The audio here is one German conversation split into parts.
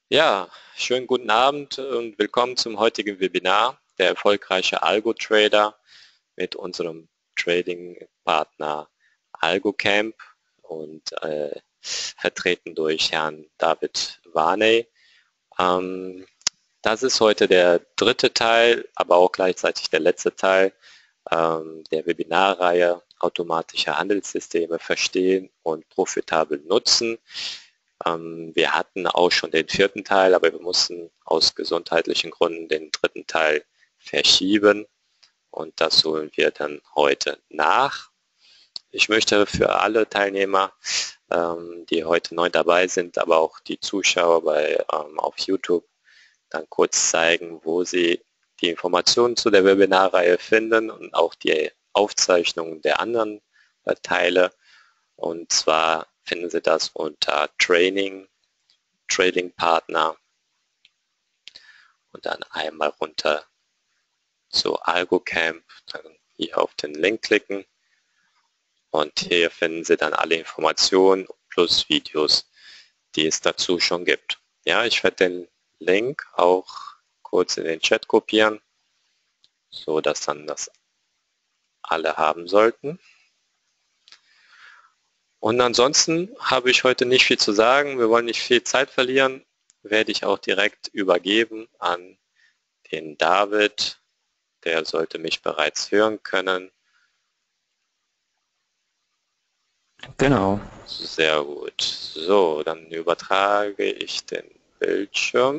Ja, schönen guten Abend und willkommen zum heutigen Webinar, der erfolgreiche Algo-Trader mit unserem Trading-Partner AlgoCamp und vertreten durch Herrn David Varney. Das ist heute der dritte Teil, aber auch gleichzeitig der letzte Teil der Webinarreihe Automatische Handelssysteme verstehen und profitabel nutzen. Wir hatten auch schon den vierten Teil, aber wir mussten aus gesundheitlichen Gründen den dritten Teil verschieben und das holen wir dann heute nach. Ich möchte für alle Teilnehmer, die heute neu dabei sind, aber auch die Zuschauer auf YouTube, dann kurz zeigen, wo sie die Informationen zu der Webinarreihe finden und auch die Aufzeichnungen der anderen Teile. Und zwar finden Sie das unter Trading Partner und dann einmal runter zu AlgoCamp, dann hier auf den Link klicken und hier finden Sie dann alle Informationen plus Videos, die es dazu schon gibt. Ja, ich werde den Link auch kurz in den Chat kopieren, so dass dann das alle haben sollten. Und ansonsten habe ich heute nicht viel zu sagen. Wir wollen nicht viel Zeit verlieren. Werde ich auch direkt übergeben an den David. Der sollte mich bereits hören können. Genau. Sehr gut. So, dann übertrage ich den Bildschirm.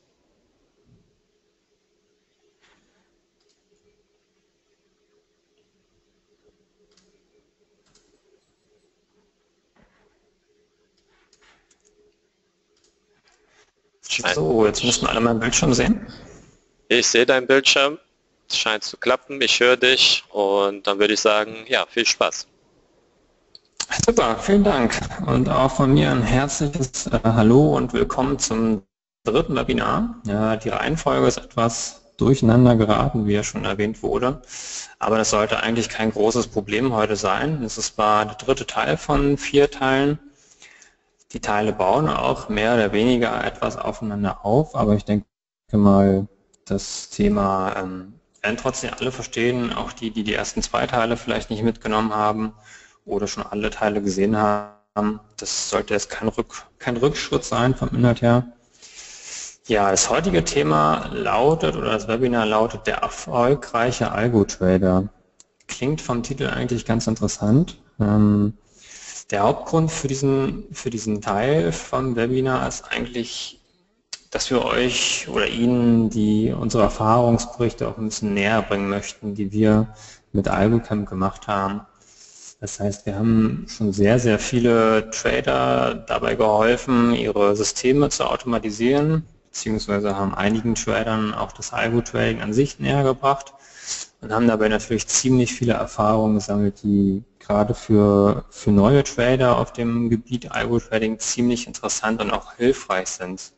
So, jetzt müssen alle meinen Bildschirm sehen. Ich sehe deinen Bildschirm. Es scheint zu klappen. Ich höre dich. Und dann würde ich sagen, ja, viel Spaß. Super, vielen Dank. Und auch von mir ein herzliches Hallo und willkommen zum dritten Webinar. Ja, die Reihenfolge ist etwas durcheinander geraten, wie ja schon erwähnt wurde. Aber das sollte eigentlich kein großes Problem heute sein. Es ist zwar der dritte Teil von 4 Teilen. Die Teile bauen auch mehr oder weniger etwas aufeinander auf, aber ich denke mal, das Thema werden trotzdem alle verstehen, auch die ersten 2 Teile vielleicht nicht mitgenommen haben oder schon alle Teile gesehen haben. Das sollte jetzt kein Rückschritt sein vom Inhalt her. Ja, das heutige Thema lautet, oder das Webinar lautet, der erfolgreiche Algo-Trader. Klingt vom Titel eigentlich ganz interessant. Der Hauptgrund für diesen Teil vom Webinar ist eigentlich, dass wir euch oder Ihnen unsere Erfahrungsberichte auch ein bisschen näher bringen möchten, die wir mit AlgoCamp gemacht haben. Das heißt, wir haben schon sehr, sehr viele Trader dabei geholfen, ihre Systeme zu automatisieren, beziehungsweise haben einigen Tradern auch das Algo-Trading an sich näher gebracht und haben dabei natürlich ziemlich viele Erfahrungen gesammelt, die gerade für neue Trader auf dem Gebiet Algo-Trading ziemlich interessant und auch hilfreich sind.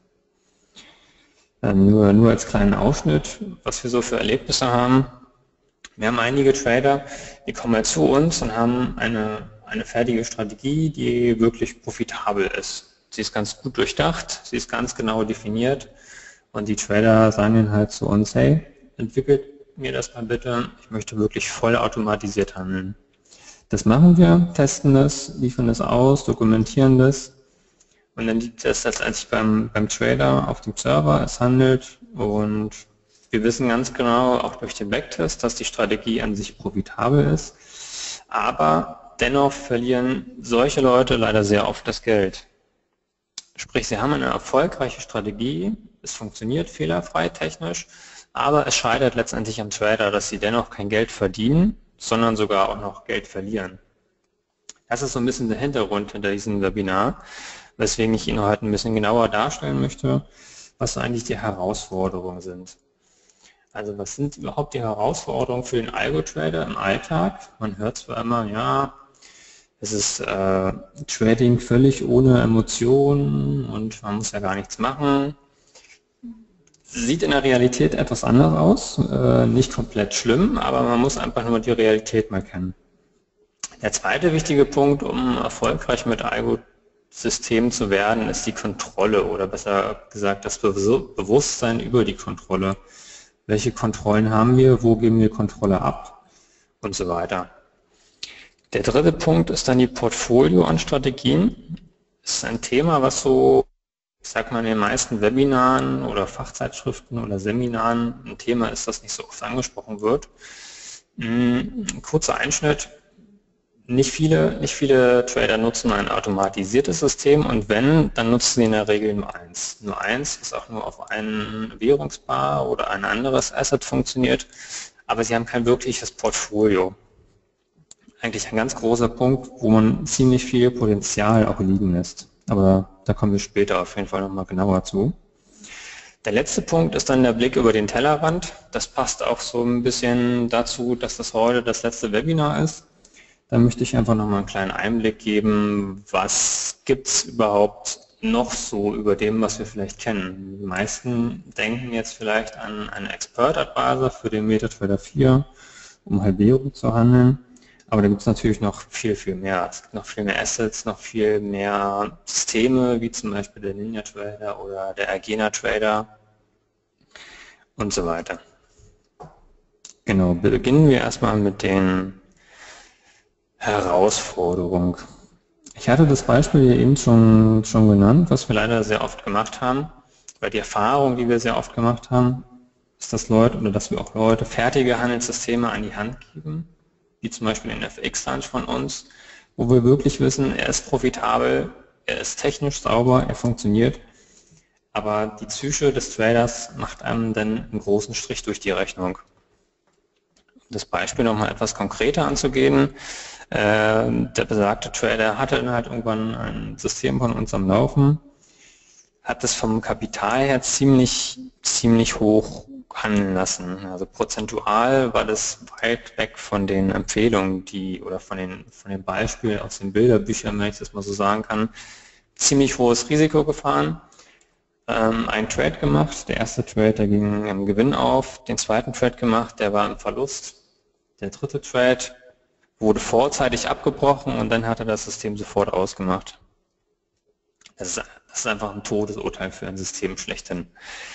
Nur als kleinen Ausschnitt, was wir so für Erlebnisse haben. Wir haben einige Trader, die kommen halt zu uns und haben eine fertige Strategie, die wirklich profitabel ist. Sie ist ganz gut durchdacht, sie ist ganz genau definiert und die Trader sagen dann halt zu uns, hey, entwickelt mir das mal bitte, ich möchte wirklich vollautomatisiert handeln. Das machen wir, testen das, liefern das aus, dokumentieren das und dann liegt das letztendlich beim Trader auf dem Server, es handelt und wir wissen ganz genau, auch durch den Backtest, dass die Strategie an sich profitabel ist, aber dennoch verlieren solche Leute leider sehr oft das Geld. Sprich, sie haben eine erfolgreiche Strategie, es funktioniert fehlerfrei technisch, aber es scheitert letztendlich am Trader, dass sie dennoch kein Geld verdienen, sondern sogar auch noch Geld verlieren. Das ist so ein bisschen der Hintergrund hinter diesem Webinar, weswegen ich Ihnen heute ein bisschen genauer darstellen möchte, was eigentlich die Herausforderungen sind. Also was sind überhaupt die Herausforderungen für den Algo-Trader im Alltag? Man hört zwar immer, ja, es ist Trading völlig ohne Emotionen und man muss ja gar nichts machen. Sieht in der Realität etwas anders aus, nicht komplett schlimm, aber man muss einfach nur die Realität mal kennen. Der zweite wichtige Punkt, um erfolgreich mit Algo System zu werden, ist die Kontrolle oder besser gesagt das Bewusstsein über die Kontrolle. Welche Kontrollen haben wir, wo geben wir Kontrolle ab und so weiter. Der dritte Punkt ist dann die Portfolio an Strategien. Das ist ein Thema, was so, ich sag mal, in den meisten Webinaren oder Fachzeitschriften oder Seminaren ein Thema ist, das nicht so oft angesprochen wird. Ein kurzer Einschnitt. Nicht viele Trader nutzen ein automatisiertes System und wenn, dann nutzen sie in der Regel nur eins. Nur eins, was auch nur auf ein Währungspaar oder ein anderes Asset funktioniert, aber sie haben kein wirkliches Portfolio. Eigentlich ein ganz großer Punkt, wo man ziemlich viel Potenzial auch liegen lässt. Aber da kommen wir später auf jeden Fall nochmal genauer zu. Der letzte Punkt ist dann der Blick über den Tellerrand. Das passt auch so ein bisschen dazu, dass das heute das letzte Webinar ist. Da möchte ich einfach nochmal einen kleinen Einblick geben, was gibt es überhaupt noch so über dem, was wir vielleicht kennen. Die meisten denken jetzt vielleicht an einen Expert Advisor für den MetaTrader 4, um Halbierung zu handeln. Aber da gibt es natürlich noch viel, viel mehr. Es gibt noch viel mehr Assets, noch viel mehr Systeme, wie zum Beispiel der Ninja Trader oder der Agena Trader und so weiter. Genau, beginnen wir erstmal mit den Herausforderungen. Ich hatte das Beispiel hier eben schon genannt, was wir leider sehr oft gemacht haben, weil die Erfahrung, die wir sehr oft gemacht haben, ist, dass wir auch Leute fertige Handelssysteme an die Hand geben, wie zum Beispiel den FX-Lunch von uns, wo wir wirklich wissen, er ist profitabel, er ist technisch sauber, er funktioniert, aber die Psyche des Traders macht einem dann einen großen Strich durch die Rechnung. Um das Beispiel nochmal etwas konkreter anzugehen, der besagte Trader hatte dann halt irgendwann ein System von uns am Laufen, hat es vom Kapital her ziemlich hoch handeln lassen. Also prozentual war das weit weg von den Empfehlungen, oder von den Beispielen aus den Bilderbüchern, wenn ich das mal so sagen kann, ziemlich hohes Risiko gefahren, einen Trade gemacht, der erste Trade, der ging im Gewinn auf, den zweiten Trade gemacht, der war im Verlust, der dritte Trade wurde vorzeitig abgebrochen und dann hat er das System sofort ausgemacht. Das ist einfach ein Todesurteil für ein System schlechthin.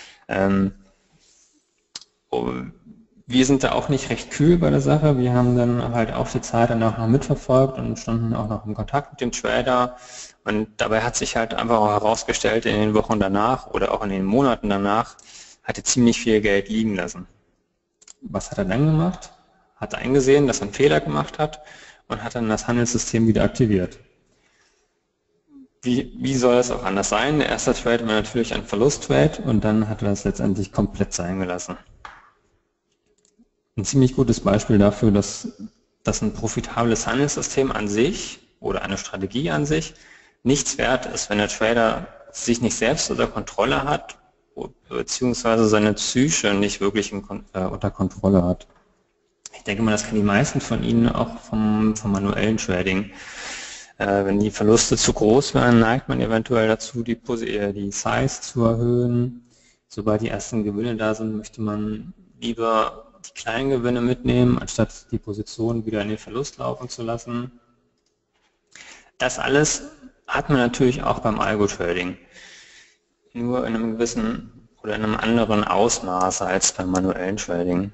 Wir sind da auch nicht recht kühl bei der Sache. Wir haben dann halt auch die Zeit danach noch mitverfolgt und standen auch noch in Kontakt mit dem Trader. Und dabei hat sich halt einfach auch herausgestellt, in den Wochen danach oder auch in den Monaten danach, hat er ziemlich viel Geld liegen lassen. Was hat er dann gemacht? Hat eingesehen, dass er einen Fehler gemacht hat und hat dann das Handelssystem wieder aktiviert. Wie soll es auch anders sein? Der erste Trade war natürlich ein Verlusttrade und dann hat er das letztendlich komplett sein gelassen. Ein ziemlich gutes Beispiel dafür, dass ein profitables Handelssystem an sich oder eine Strategie an sich nichts wert ist, wenn der Trader sich nicht selbst unter Kontrolle hat, beziehungsweise seine Psyche nicht wirklich unter Kontrolle hat. Ich denke mal, das kennen die meisten von Ihnen auch vom manuellen Trading. Wenn die Verluste zu groß werden, neigt man eventuell dazu, die Size zu erhöhen. Sobald die ersten Gewinne da sind, möchte man lieber die kleinen Gewinne mitnehmen, anstatt die Position wieder in den Verlust laufen zu lassen. Das alles hat man natürlich auch beim Algo-Trading. Nur in einem gewissen oder in einem anderen Ausmaß als beim manuellen Trading.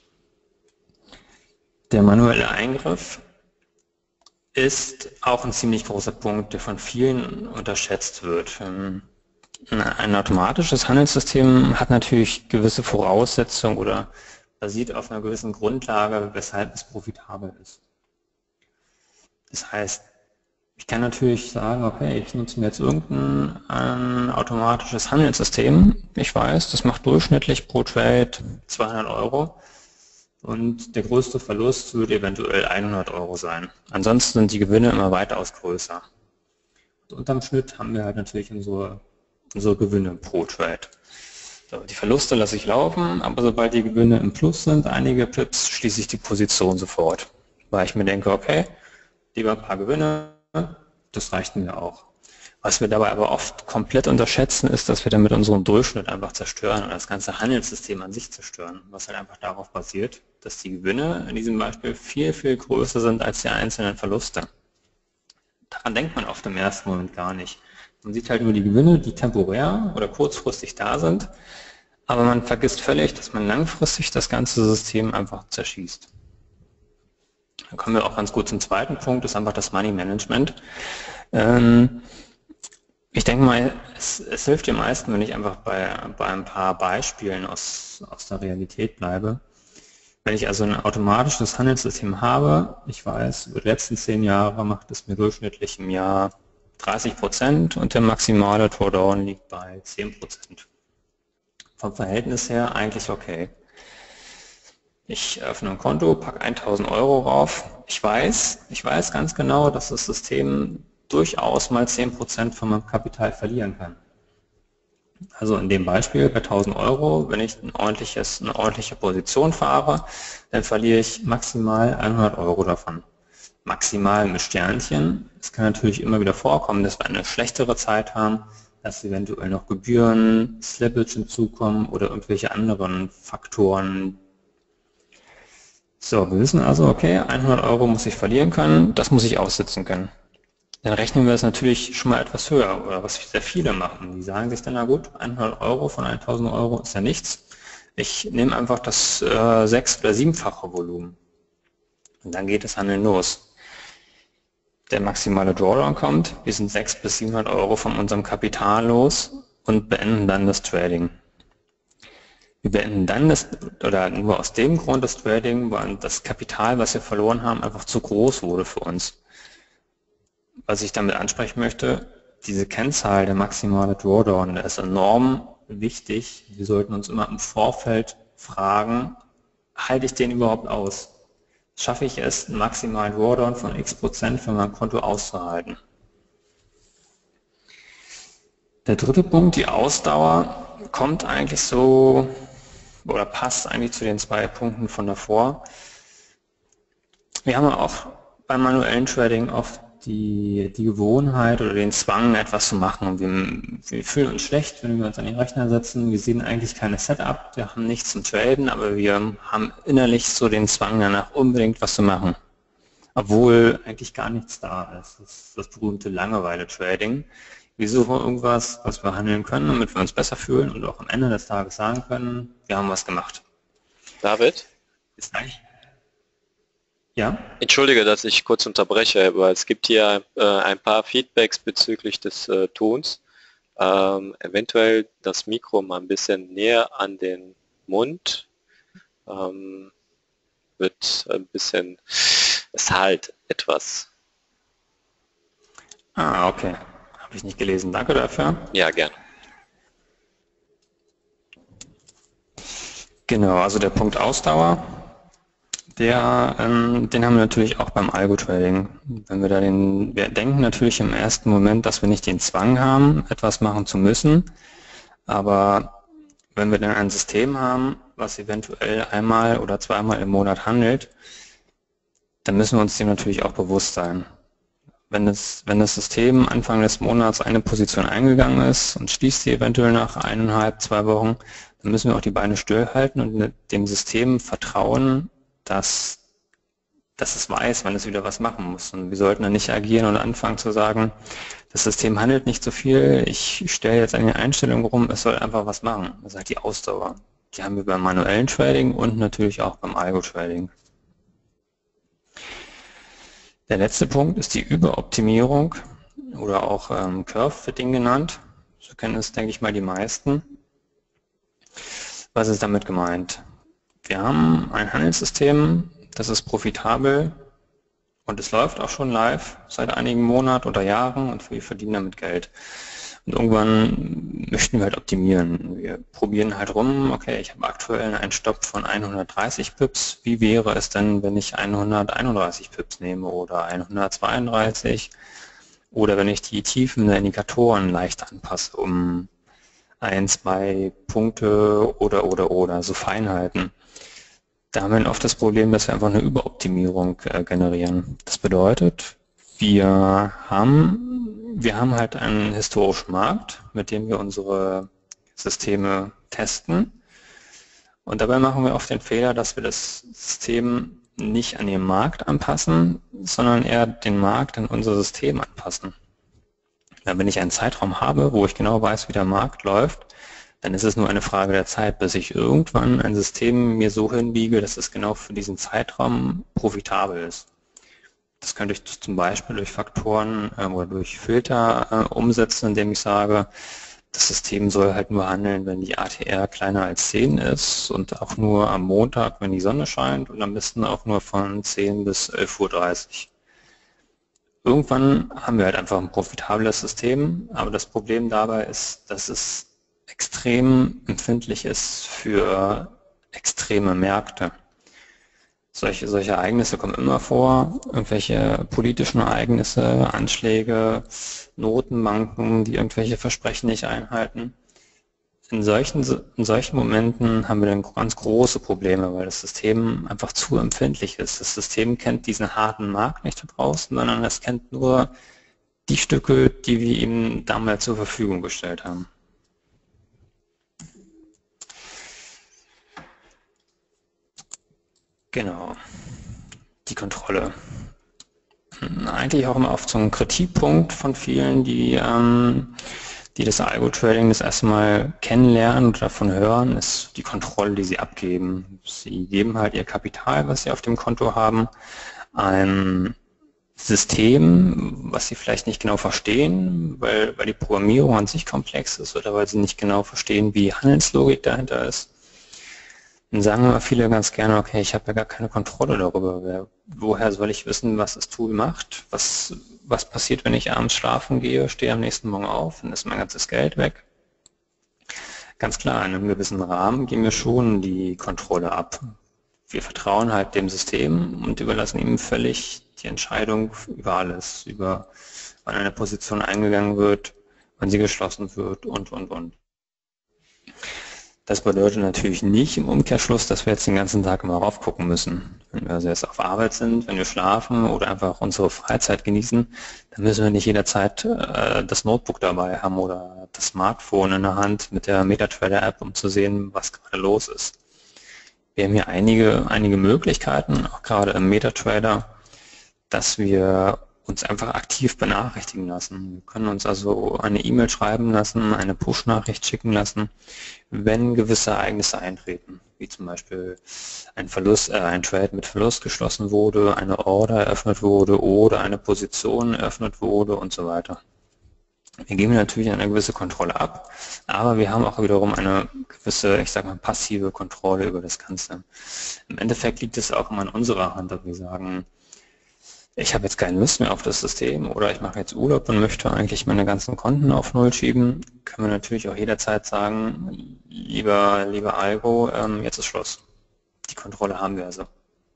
Der manuelle Eingriff ist auch ein ziemlich großer Punkt, der von vielen unterschätzt wird. Ein automatisches Handelssystem hat natürlich gewisse Voraussetzungen oder basiert auf einer gewissen Grundlage, weshalb es profitabel ist. Das heißt, ich kann natürlich sagen, okay, ich nutze mir jetzt ein automatisches Handelssystem. Ich weiß, das macht durchschnittlich pro Trade 200 € und der größte Verlust wird eventuell 100 € sein. Ansonsten sind die Gewinne immer weitaus größer. Und unterm Schnitt haben wir halt natürlich unsere Gewinne pro Trade. So, die Verluste lasse ich laufen, aber sobald die Gewinne im Plus sind, einige Pips, schließe ich die Position sofort. Weil ich mir denke, okay, lieber ein paar Gewinne, das reicht mir auch. Was wir dabei aber oft komplett unterschätzen, ist, dass wir damit unseren Durchschnitt einfach zerstören und das ganze Handelssystem an sich zerstören, was halt einfach darauf basiert, dass die Gewinne in diesem Beispiel viel, viel größer sind als die einzelnen Verluste. daran denkt man oft im ersten Moment gar nicht. Man sieht halt nur die Gewinne, die temporär oder kurzfristig da sind, aber man vergisst völlig, dass man langfristig das ganze System einfach zerschießt. Dann kommen wir auch ganz gut zum zweiten Punkt, das ist einfach das Money Management. Ich denke mal, es hilft den meisten, wenn ich einfach bei ein paar Beispielen aus der Realität bleibe. Wenn ich also ein automatisches Handelssystem habe, ich weiß, über die letzten 10 Jahre macht es mir durchschnittlich im Jahr 30% und der maximale Drawdown liegt bei 10%. Vom Verhältnis her eigentlich okay. Ich öffne ein Konto, packe 1.000 Euro rauf. Ich weiß ganz genau, dass das System durchaus mal 10% von meinem Kapital verlieren kann. Also in dem Beispiel bei 1.000 Euro, wenn ich eine ordentliche Position fahre, dann verliere ich maximal 100 Euro davon. Maximal mit Sternchen. Es kann natürlich immer wieder vorkommen, dass wir eine schlechtere Zeit haben, dass eventuell noch Gebühren, Slippage hinzukommen oder irgendwelche anderen Faktoren. So, wir wissen also, okay, 100 Euro muss ich verlieren können, das muss ich aussitzen können. Dann rechnen wir es natürlich schon mal etwas höher, oder was sehr viele machen. Die sagen sich dann, na gut, 100 Euro von 1.000 Euro ist ja nichts. Ich nehme einfach das 6- oder 7-fache Volumen. Und dann geht das Handeln los. Der maximale Drawdown kommt, wir sind 600 bis 700 Euro von unserem Kapital los und beenden dann das Trading. Wir beenden dann oder nur aus dem Grund das Trading, weil das Kapital, was wir verloren haben, einfach zu groß wurde für uns. Was ich damit ansprechen möchte, diese Kennzahl, der maximale Drawdown, der ist enorm wichtig. Wir sollten uns immer im Vorfeld fragen, halte ich den überhaupt aus? Schaffe ich es, einen maximalen Drawdown von x% für mein Konto auszuhalten? Der dritte Punkt, die Ausdauer, kommt eigentlich so oder passt eigentlich zu den 2 Punkten von davor. Wir haben auch beim manuellen Trading oft die Gewohnheit oder den Zwang, etwas zu machen. Und wir fühlen uns schlecht, wenn wir uns an den Rechner setzen. Wir sehen eigentlich keine Setup, wir haben nichts zum Traden, aber wir haben innerlich so den Zwang danach, unbedingt was zu machen. Obwohl eigentlich gar nichts da ist. Das ist das berühmte Langeweile-Trading. Wir suchen irgendwas, was wir handeln können, damit wir uns besser fühlen und auch am Ende des Tages sagen können, wir haben was gemacht. David? Ist eigentlich? Ja? Entschuldige, dass ich kurz unterbreche, aber es gibt hier ein paar Feedbacks bezüglich des Tons. Eventuell das Mikro mal ein bisschen näher an den Mund. Wird ein bisschen, es halt etwas. Ah, okay. Habe ich nicht gelesen. Danke dafür. Ja, gerne. Genau, also der Punkt Ausdauer. Den haben wir natürlich auch beim Algo-Trading. Wir denken natürlich im ersten Moment, dass wir nicht den Zwang haben, etwas machen zu müssen, aber wenn wir dann ein System haben, was eventuell einmal oder zweimal im Monat handelt, dann müssen wir uns dem natürlich auch bewusst sein. Wenn das System Anfang des Monats eine Position eingegangen ist und schließt sie eventuell nach 1,5, 2 Wochen, dann müssen wir auch die Beine stillhalten und dem System vertrauen, dass es weiß, wann es wieder was machen muss. Und wir sollten dann nicht agieren und anfangen zu sagen, das System handelt nicht so viel, ich stelle jetzt an den Einstellungen rum, es soll einfach was machen. Das ist halt die Ausdauer. Die haben wir beim manuellen Trading und natürlich auch beim Algo-Trading. Der letzte Punkt ist die Überoptimierung oder auch Curve-Fitting genannt. So kennen es, denke ich mal, die meisten. Was ist damit gemeint? Wir haben ein Handelssystem, das ist profitabel und es läuft auch schon live seit einigen Monaten oder Jahren und wir verdienen damit Geld. Und irgendwann möchten wir halt optimieren. Wir probieren halt rum, okay, ich habe aktuell einen Stopp von 130 Pips. Wie wäre es denn, wenn ich 131 Pips nehme oder 132? Oder wenn ich die Tiefen der Indikatoren leicht anpasse, um 1, 2 Punkte oder, so Feinheiten. Da haben wir oft das Problem, dass wir einfach eine Überoptimierung generieren. Das bedeutet, wir haben halt einen historischen Markt, mit dem wir unsere Systeme testen. Und dabei machen wir oft den Fehler, dass wir das System nicht an den Markt anpassen, sondern eher den Markt an unser System anpassen. Wenn ich einen Zeitraum habe, wo ich genau weiß, wie der Markt läuft, dann ist es nur eine Frage der Zeit, bis ich irgendwann ein System mir so hinbiege, dass es genau für diesen Zeitraum profitabel ist. Das könnte ich zum Beispiel durch Faktoren oder durch Filter umsetzen, indem ich sage, das System soll halt nur handeln, wenn die ATR kleiner als 10 ist und auch nur am Montag, wenn die Sonne scheint und am besten auch nur von 10 bis 11:30 Uhr. Irgendwann haben wir halt einfach ein profitables System, aber das Problem dabei ist, dass es extrem empfindlich ist für extreme Märkte. Solche Ereignisse kommen immer vor, irgendwelche politischen Ereignisse, Anschläge, Notenbanken, die irgendwelche Versprechen nicht einhalten. In solchen Momenten haben wir dann ganz große Probleme, weil das System einfach zu empfindlich ist. Das System kennt diesen harten Markt nicht da draußen, sondern es kennt nur die Stücke, die wir ihm damals zur Verfügung gestellt haben. Genau, die Kontrolle. Eigentlich auch immer oft so ein Kritikpunkt von vielen, die das Algo-Trading das erste Mal kennenlernen oder davon hören, ist die Kontrolle, die sie abgeben. Sie geben halt ihr Kapital, was sie auf dem Konto haben, ein System, was sie vielleicht nicht genau verstehen, weil die Programmierung an sich komplex ist oder weil sie nicht genau verstehen, wie Handelslogik dahinter ist. Dann sagen immer viele ganz gerne, okay, ich habe ja gar keine Kontrolle darüber. Woher soll ich wissen, was das Tool macht? Was passiert, wenn ich abends schlafen gehe, stehe am nächsten Morgen auf, dann ist mein ganzes Geld weg? Ganz klar, in einem gewissen Rahmen geben wir schon die Kontrolle ab. Wir vertrauen halt dem System und überlassen ihm völlig die Entscheidung über alles, über wann eine Position eingegangen wird, wann sie geschlossen wird und. Das bedeutet natürlich nicht im Umkehrschluss, dass wir jetzt den ganzen Tag immer raufgucken müssen. Wenn wir also jetzt auf Arbeit sind, wenn wir schlafen oder einfach unsere Freizeit genießen, dann müssen wir nicht jederzeit das Notebook dabei haben oder das Smartphone in der Hand mit der MetaTrader-App, um zu sehen, was gerade los ist. Wir haben hier einige Möglichkeiten, auch gerade im MetaTrader, dass wir uns einfach aktiv benachrichtigen lassen. Wir können uns also eine E-Mail schreiben lassen, eine Push-Nachricht schicken lassen, wenn gewisse Ereignisse eintreten, wie zum Beispiel ein Trade mit Verlust geschlossen wurde, eine Order eröffnet wurde oder eine Position eröffnet wurde und so weiter. Wir geben natürlich eine gewisse Kontrolle ab, aber wir haben auch wiederum eine gewisse, ich sage mal, passive Kontrolle über das Ganze. Im Endeffekt liegt es auch immer in unserer Hand, dass wir sagen, ich habe jetzt keine Lust mehr auf das System oder ich mache jetzt Urlaub und möchte eigentlich meine ganzen Konten auf Null schieben, können wir natürlich auch jederzeit sagen, lieber Algo, jetzt ist Schluss. Die Kontrolle haben wir also.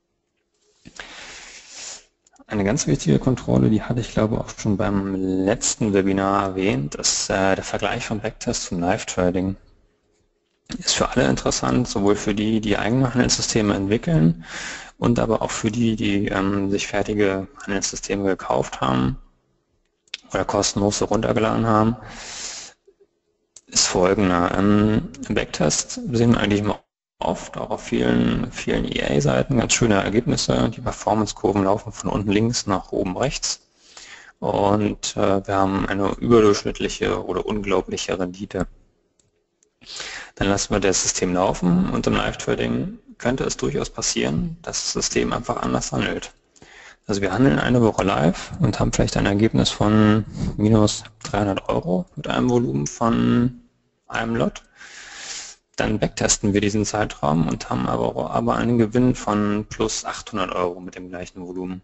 Eine ganz wichtige Kontrolle, die hatte ich glaube auch schon beim letzten Webinar erwähnt, ist der Vergleich von Backtest zum Live-Trading. Ist für alle interessant, sowohl für die eigene Handelssysteme entwickeln und aber auch für die sich fertige Handelssysteme gekauft haben oder kostenlos heruntergeladen haben, ist folgender. Im Backtest sehen wir eigentlich immer oft auch auf vielen EA-Seiten ganz schöne Ergebnisse. Die Performance-Kurven laufen von unten links nach oben rechts und wir haben eine überdurchschnittliche oder unglaubliche Rendite. Dann lassen wir das System laufen und im Live-Trading könnte es durchaus passieren, dass das System einfach anders handelt. Also wir handeln eine Woche live und haben vielleicht ein Ergebnis von minus 300 € mit einem Volumen von einem Lot. Dann backtesten wir diesen Zeitraum und haben aber einen Gewinn von plus 800 € mit dem gleichen Volumen.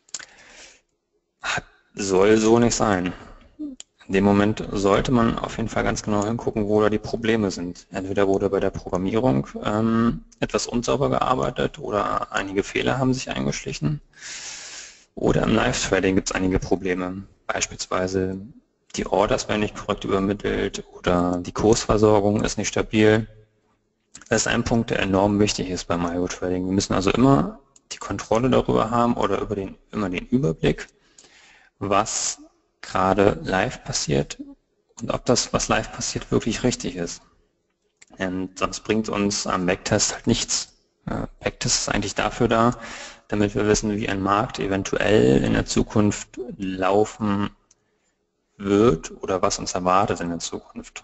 Soll so nicht sein. In dem Moment sollte man auf jeden Fall ganz genau hingucken, wo da die Probleme sind. Entweder wurde bei der Programmierung etwas unsauber gearbeitet oder einige Fehler haben sich eingeschlichen. Oder im Live-Trading gibt es einige Probleme. Beispielsweise die Orders werden nicht korrekt übermittelt oder die Kursversorgung ist nicht stabil. Das ist ein Punkt, der enorm wichtig ist beim Algo-Trading. Wir müssen also immer die Kontrolle darüber haben oder immer den Überblick, was gerade live passiert und ob das, was live passiert, wirklich richtig ist. Und sonst bringt uns am Backtest halt nichts. Backtest ist eigentlich dafür da, damit wir wissen, wie ein Markt eventuell in der Zukunft laufen wird oder was uns erwartet in der Zukunft.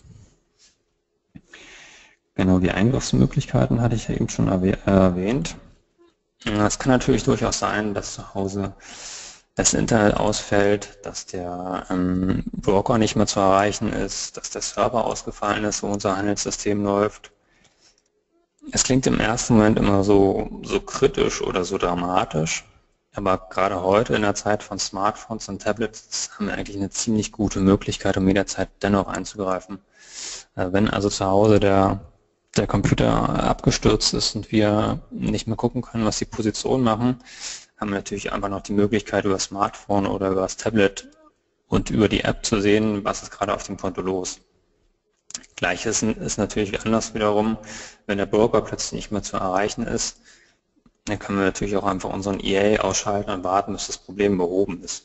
Genau, die Eingriffsmöglichkeiten hatte ich ja eben schon erwähnt. Es kann natürlich durchaus sein, dass zu Hause das Internet ausfällt, dass der Broker nicht mehr zu erreichen ist, dass der Server ausgefallen ist, wo unser Handelssystem läuft. Es klingt im ersten Moment immer so kritisch oder so dramatisch, aber gerade heute in der Zeit von Smartphones und Tablets haben wir eigentlich eine ziemlich gute Möglichkeit, um jederzeit dennoch einzugreifen. Wenn also zu Hause der Computer abgestürzt ist und wir nicht mehr gucken können, was die Positionen machen, haben wir natürlich einfach noch die Möglichkeit, über das Smartphone oder über das Tablet und über die App zu sehen, was ist gerade auf dem Konto los. Gleiches ist natürlich anders wiederum, wenn der Broker plötzlich nicht mehr zu erreichen ist, dann können wir natürlich auch einfach unseren EA ausschalten und warten, bis das Problem behoben ist.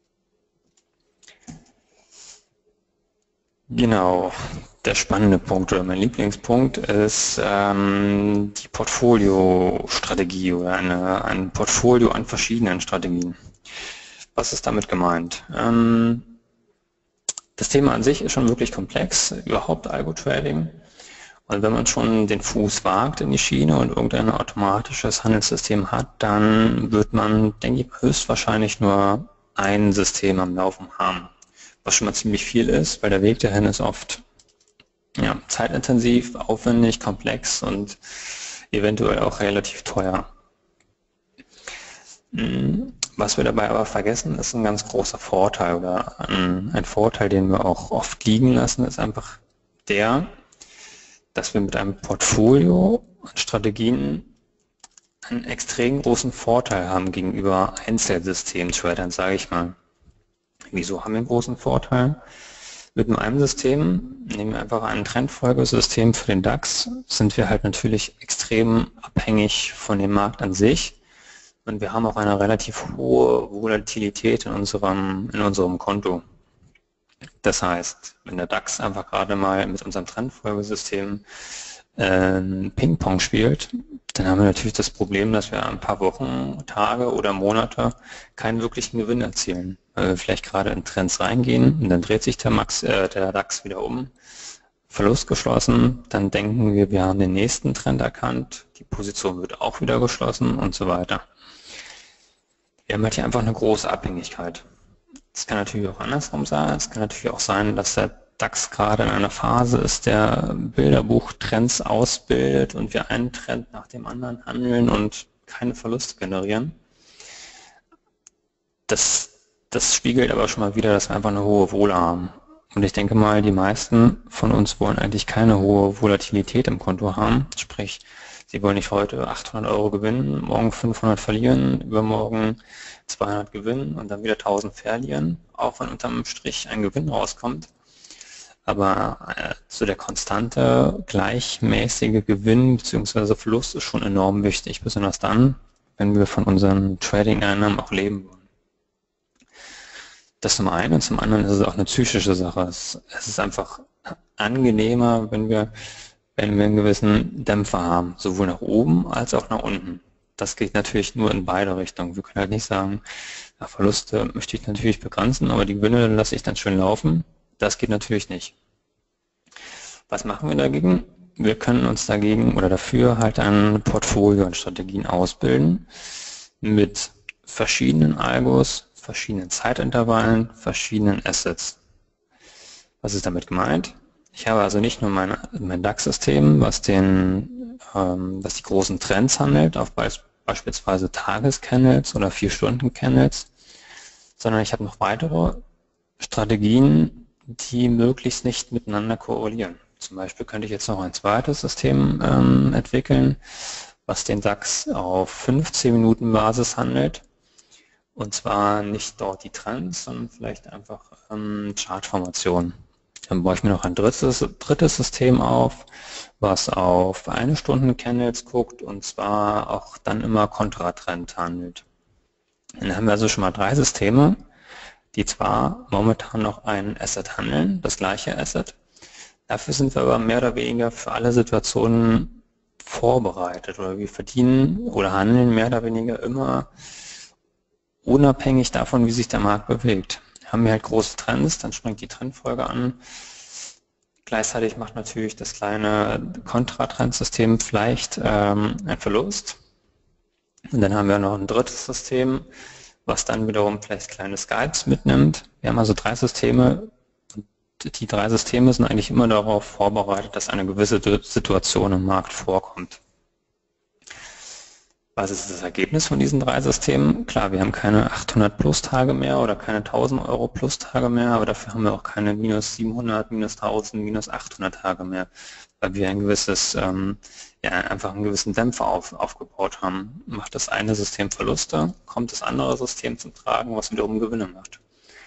Genau, der spannende Punkt oder mein Lieblingspunkt ist die Portfolio-Strategie oder ein Portfolio an verschiedenen Strategien. Was ist damit gemeint? Das Thema an sich ist schon wirklich komplex, überhaupt Algo-Trading. Und wenn man schon den Fuß wagt in die Schiene und irgendein automatisches Handelssystem hat, dann wird man, denke ich, höchstwahrscheinlich nur ein System am Laufen haben. Was schon mal ziemlich viel ist, weil der Weg dahin ist oft zeitintensiv, aufwendig, komplex und eventuell auch relativ teuer. Was wir dabei aber vergessen, ist ein ganz großer Vorteil oder ein Vorteil, den wir auch oft liegen lassen, ist einfach der, dass wir mit einem Portfolio an Strategien einen extrem großen Vorteil haben gegenüber Einzelsystem-Tradern, sage ich mal. Wieso haben wir einen großen Vorteil? Mit einem System, nehmen wir einfach ein Trendfolgesystem für den DAX, sind wir halt natürlich extrem abhängig von dem Markt an sich und wir haben auch eine relativ hohe Volatilität in unserem Konto. Das heißt, wenn der DAX einfach gerade mal mit unserem Trendfolgesystem Ping-Pong spielt, dann haben wir natürlich das Problem, dass wir ein paar Wochen, Tage oder Monate keinen wirklichen Gewinn erzielen. Weil wir vielleicht gerade in Trends reingehen und dann dreht sich der DAX wieder um, Verlust geschlossen, dann denken wir haben den nächsten Trend erkannt, die Position wird auch wieder geschlossen und so weiter. Wir haben halt hier einfach eine große Abhängigkeit. Es kann natürlich auch andersrum sein. Es kann natürlich auch sein, dass der DAX gerade in einer Phase ist, der Bilderbuchtrends ausbildet und wir einen Trend nach dem anderen handeln und keine Verluste generieren. Das spiegelt aber schon mal wieder, dass wir einfach eine hohe Wohler haben. Und ich denke mal, die meisten von uns wollen eigentlich keine hohe Volatilität im Konto haben. Sprich, sie wollen nicht heute 800 Euro gewinnen, morgen 500 verlieren, übermorgen 200 gewinnen und dann wieder 1000 verlieren, auch wenn unterm Strich ein Gewinn rauskommt. Aber so der konstante, gleichmäßige Gewinn bzw. Verlust ist schon enorm wichtig, besonders dann, wenn wir von unseren Trading-Einnahmen auch leben wollen. Das zum einen und zum anderen ist es auch eine psychische Sache. Es ist einfach angenehmer, wenn wir einen gewissen Dämpfer haben, sowohl nach oben als auch nach unten. Das geht natürlich nur in beide Richtungen. Wir können halt nicht sagen, Verluste möchte ich natürlich begrenzen, aber die Gewinne lasse ich dann schön laufen. Das geht natürlich nicht. Was machen wir dagegen? Wir können uns dagegen oder dafür halt ein Portfolio an Strategien ausbilden mit verschiedenen Algos, verschiedenen Zeitintervallen, verschiedenen Assets. Was ist damit gemeint? Ich habe also nicht nur mein DAX-System, was die großen Trends handelt, auf beispielsweise Tages-Candles oder 4-Stunden-Candles, sondern ich habe noch weitere Strategien, die möglichst nicht miteinander korrelieren. Zum Beispiel könnte ich jetzt noch ein zweites System entwickeln, was den DAX auf 15 Minuten Basis handelt. Und zwar nicht dort die Trends, sondern vielleicht einfach Chartformationen. Dann baue ich mir noch ein drittes System auf, was auf 1-Stunden-Candles guckt und zwar auch dann immer Kontratrend handelt. Dann haben wir also schon mal 3 Systeme, die zwar momentan noch ein Asset handeln, das gleiche Asset. Dafür sind wir aber mehr oder weniger für alle Situationen vorbereitet oder wir verdienen oder handeln mehr oder weniger immer unabhängig davon, wie sich der Markt bewegt. Haben wir halt große Trends, dann springt die Trendfolge an. Gleichzeitig macht natürlich das kleine Kontratrendsystem vielleicht einen Verlust. Und dann haben wir noch ein drittes System, was dann wiederum vielleicht kleine Skies mitnimmt. Wir haben also 3 Systeme und die 3 Systeme sind eigentlich immer darauf vorbereitet, dass eine gewisse Situation im Markt vorkommt. Was ist das Ergebnis von diesen 3 Systemen? Klar, wir haben keine 800 plus Tage mehr oder keine 1000 Euro plus Tage mehr, aber dafür haben wir auch keine minus 700, minus 1000, minus 800 Tage mehr, weil wir ein gewisses, einfach einen gewissen Dämpfer aufgebaut haben. Macht das eine System Verluste, kommt das andere System zum Tragen, was wiederum Gewinne macht.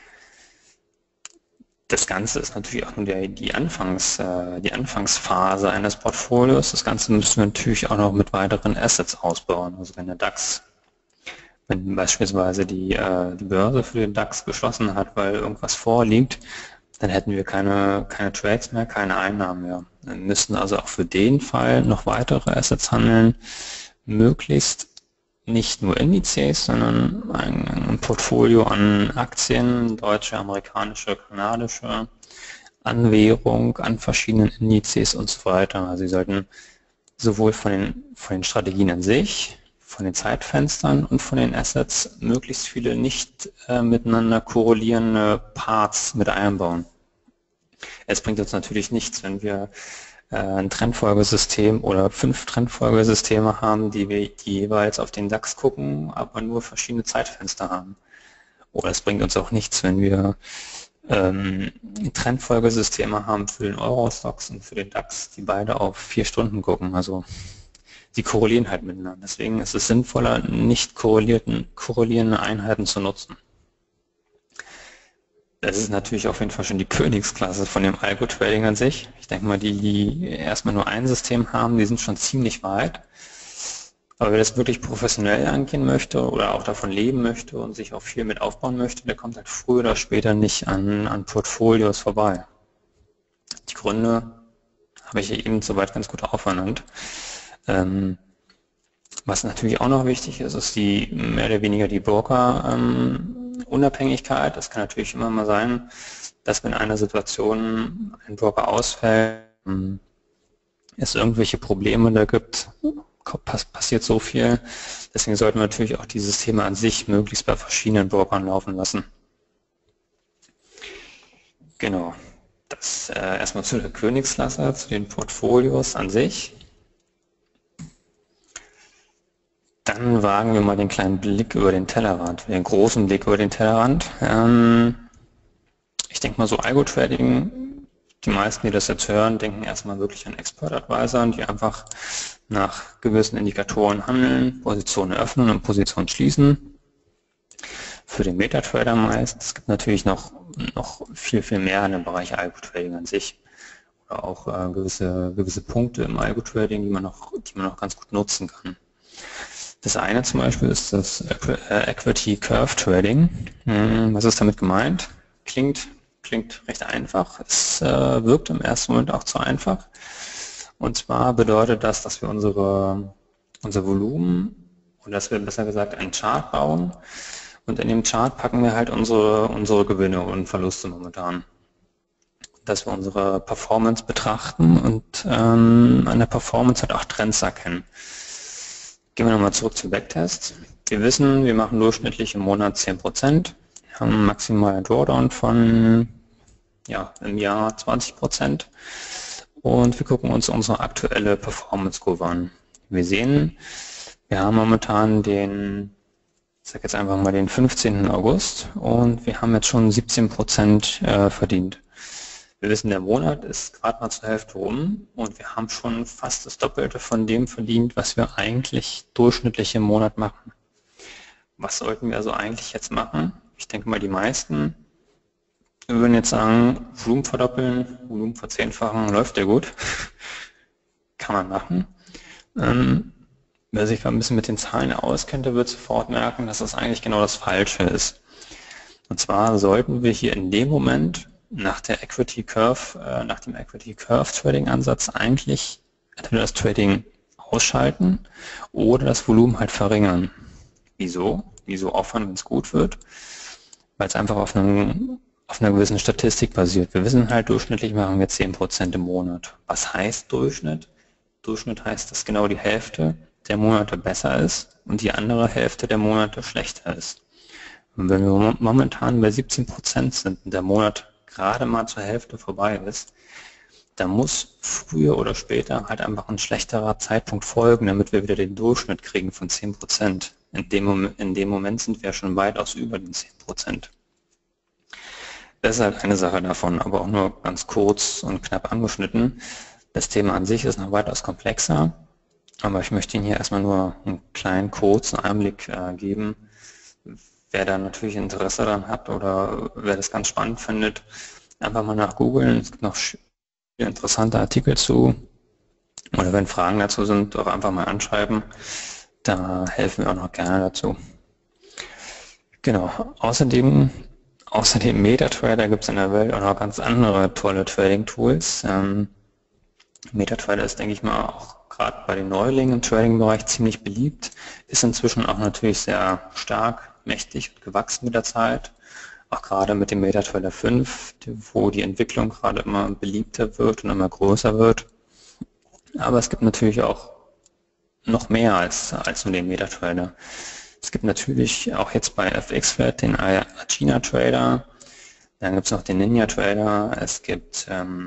Das Ganze ist natürlich auch nur die Anfangsphase eines Portfolios. Das Ganze müssen wir natürlich auch noch mit weiteren Assets ausbauen. Also wenn beispielsweise die Börse für den DAX geschlossen hat, weil irgendwas vorliegt, dann hätten wir keine Trades mehr, keine Einnahmen mehr. Wir müssen also auch für den Fall noch weitere Assets handeln, möglichst nicht nur Indizes, sondern ein Portfolio an Aktien, deutsche, amerikanische, kanadische, an Währung, an verschiedenen Indizes und so weiter. Also Sie sollten sowohl von den Strategien an sich, von den Zeitfenstern und von den Assets möglichst viele nicht miteinander korrelierende Parts mit einbauen. Es bringt uns natürlich nichts, wenn wir ein Trendfolgesystem oder 5 Trendfolgesysteme haben, die jeweils auf den DAX gucken, aber nur verschiedene Zeitfenster haben. Oder es bringt uns auch nichts, wenn wir Trendfolgesysteme haben für den Euro-Stocks und für den DAX, die beide auf 4 Stunden gucken. Also die korrelieren halt miteinander. Deswegen ist es sinnvoller, nicht korrelierende Einheiten zu nutzen. Das ist natürlich auf jeden Fall schon die Königsklasse von dem Algo-Trading an sich. Ich denke mal, die erstmal nur ein System haben, die sind schon ziemlich weit. Aber wer das wirklich professionell angehen möchte oder auch davon leben möchte und sich auch viel mit aufbauen möchte, der kommt halt früher oder später nicht an Portfolios vorbei. Die Gründe habe ich eben soweit ganz gut aufernannt. Was natürlich auch noch wichtig ist, ist mehr oder weniger die Broker Unabhängigkeit. Das kann natürlich immer mal sein, dass wenn in einer Situation ein Broker ausfällt, es irgendwelche Probleme da gibt, passiert so viel. Deswegen sollten wir natürlich auch die Systeme an sich möglichst bei verschiedenen Brokern laufen lassen. Genau. Das erstmal zu der Königsklasse, zu den Portfolios an sich. Dann wagen wir mal den kleinen Blick über den Tellerrand, den großen Blick über den Tellerrand. Ich denke mal so Algo-Trading, die meisten, die das jetzt hören, denken erstmal wirklich an Expert-Advisor, die einfach nach gewissen Indikatoren handeln, Positionen öffnen und Positionen schließen. Für den Metatrader meist. Es gibt natürlich noch viel, viel mehr in dem Bereich Algo-Trading an sich. Oder auch gewisse Punkte im Algo-Trading, die man noch ganz gut nutzen kann. Das eine zum Beispiel ist das Equity Curve Trading. Was ist damit gemeint? Klingt recht einfach. Es wirkt im ersten Moment auch zu einfach. Und zwar bedeutet das, dass wir unser Volumen, oder dass wir besser gesagt einen Chart bauen. Und in dem Chart packen wir halt unsere Gewinne und Verluste momentan. Dass wir unsere Performance betrachten und an der Performance halt auch Trends erkennen. Gehen wir nochmal zurück zum Backtest. Wir wissen, wir machen durchschnittlich im Monat 10%, haben maximal einen Drawdown von im Jahr 20% und wir gucken uns unsere aktuelle Performance-Kurve an. Wir sehen, wir haben momentan ich sage jetzt einfach mal den 15. August und wir haben jetzt schon 17% verdient. Wir wissen, der Monat ist gerade mal zur Hälfte rum und wir haben schon fast das Doppelte von dem verdient, was wir eigentlich durchschnittlich im Monat machen. Was sollten wir also eigentlich jetzt machen? Ich denke mal, die meisten würden jetzt sagen, Volumen verdoppeln, Volumen verzehnfachen, läuft ja gut. Kann man machen. Wer sich ein bisschen mit den Zahlen auskennt, der wird sofort merken, dass das eigentlich genau das Falsche ist. Und zwar sollten wir hier in dem Moment nach dem Equity Curve Trading Ansatz eigentlich entweder das Trading ausschalten oder das Volumen halt verringern. Wieso? Wieso aufhören, wenn es gut wird? Weil es einfach auf einer gewissen Statistik basiert. Wir wissen halt, durchschnittlich machen wir 10% im Monat. Was heißt Durchschnitt? Durchschnitt heißt, dass genau die Hälfte der Monate besser ist und die andere Hälfte der Monate schlechter ist. Und wenn wir momentan bei 17% sind und der Monat gerade mal zur Hälfte vorbei ist, dann muss früher oder später halt einfach ein schlechterer Zeitpunkt folgen, damit wir wieder den Durchschnitt kriegen von 10%. In dem Moment sind wir schon weitaus über den 10%. Das ist halt eine Sache davon, aber auch nur ganz kurz und knapp angeschnitten. Das Thema an sich ist noch weitaus komplexer, aber ich möchte Ihnen hier erstmal nur einen kleinen kurzen Einblick geben. Wer da natürlich Interesse daran hat oder wer das ganz spannend findet, einfach mal nach googeln. Es gibt noch interessante Artikel zu. Oder wenn Fragen dazu sind, auch einfach mal anschreiben. Da helfen wir auch noch gerne dazu. Genau. Außerdem MetaTrader gibt es in der Welt auch noch ganz andere tolle Trading-Tools. MetaTrader ist, denke ich mal, auch gerade bei den Neulingen im Trading-Bereich ziemlich beliebt, ist inzwischen auch natürlich sehr stark, mächtig und gewachsen mit der Zeit, auch gerade mit dem MetaTrader 5, wo die Entwicklung gerade immer beliebter wird und immer größer wird. Aber es gibt natürlich auch noch mehr als nur den MetaTrader. Es gibt natürlich auch jetzt bei FXFlat den Agena Trader, dann gibt es noch den Ninja Trader, es gibt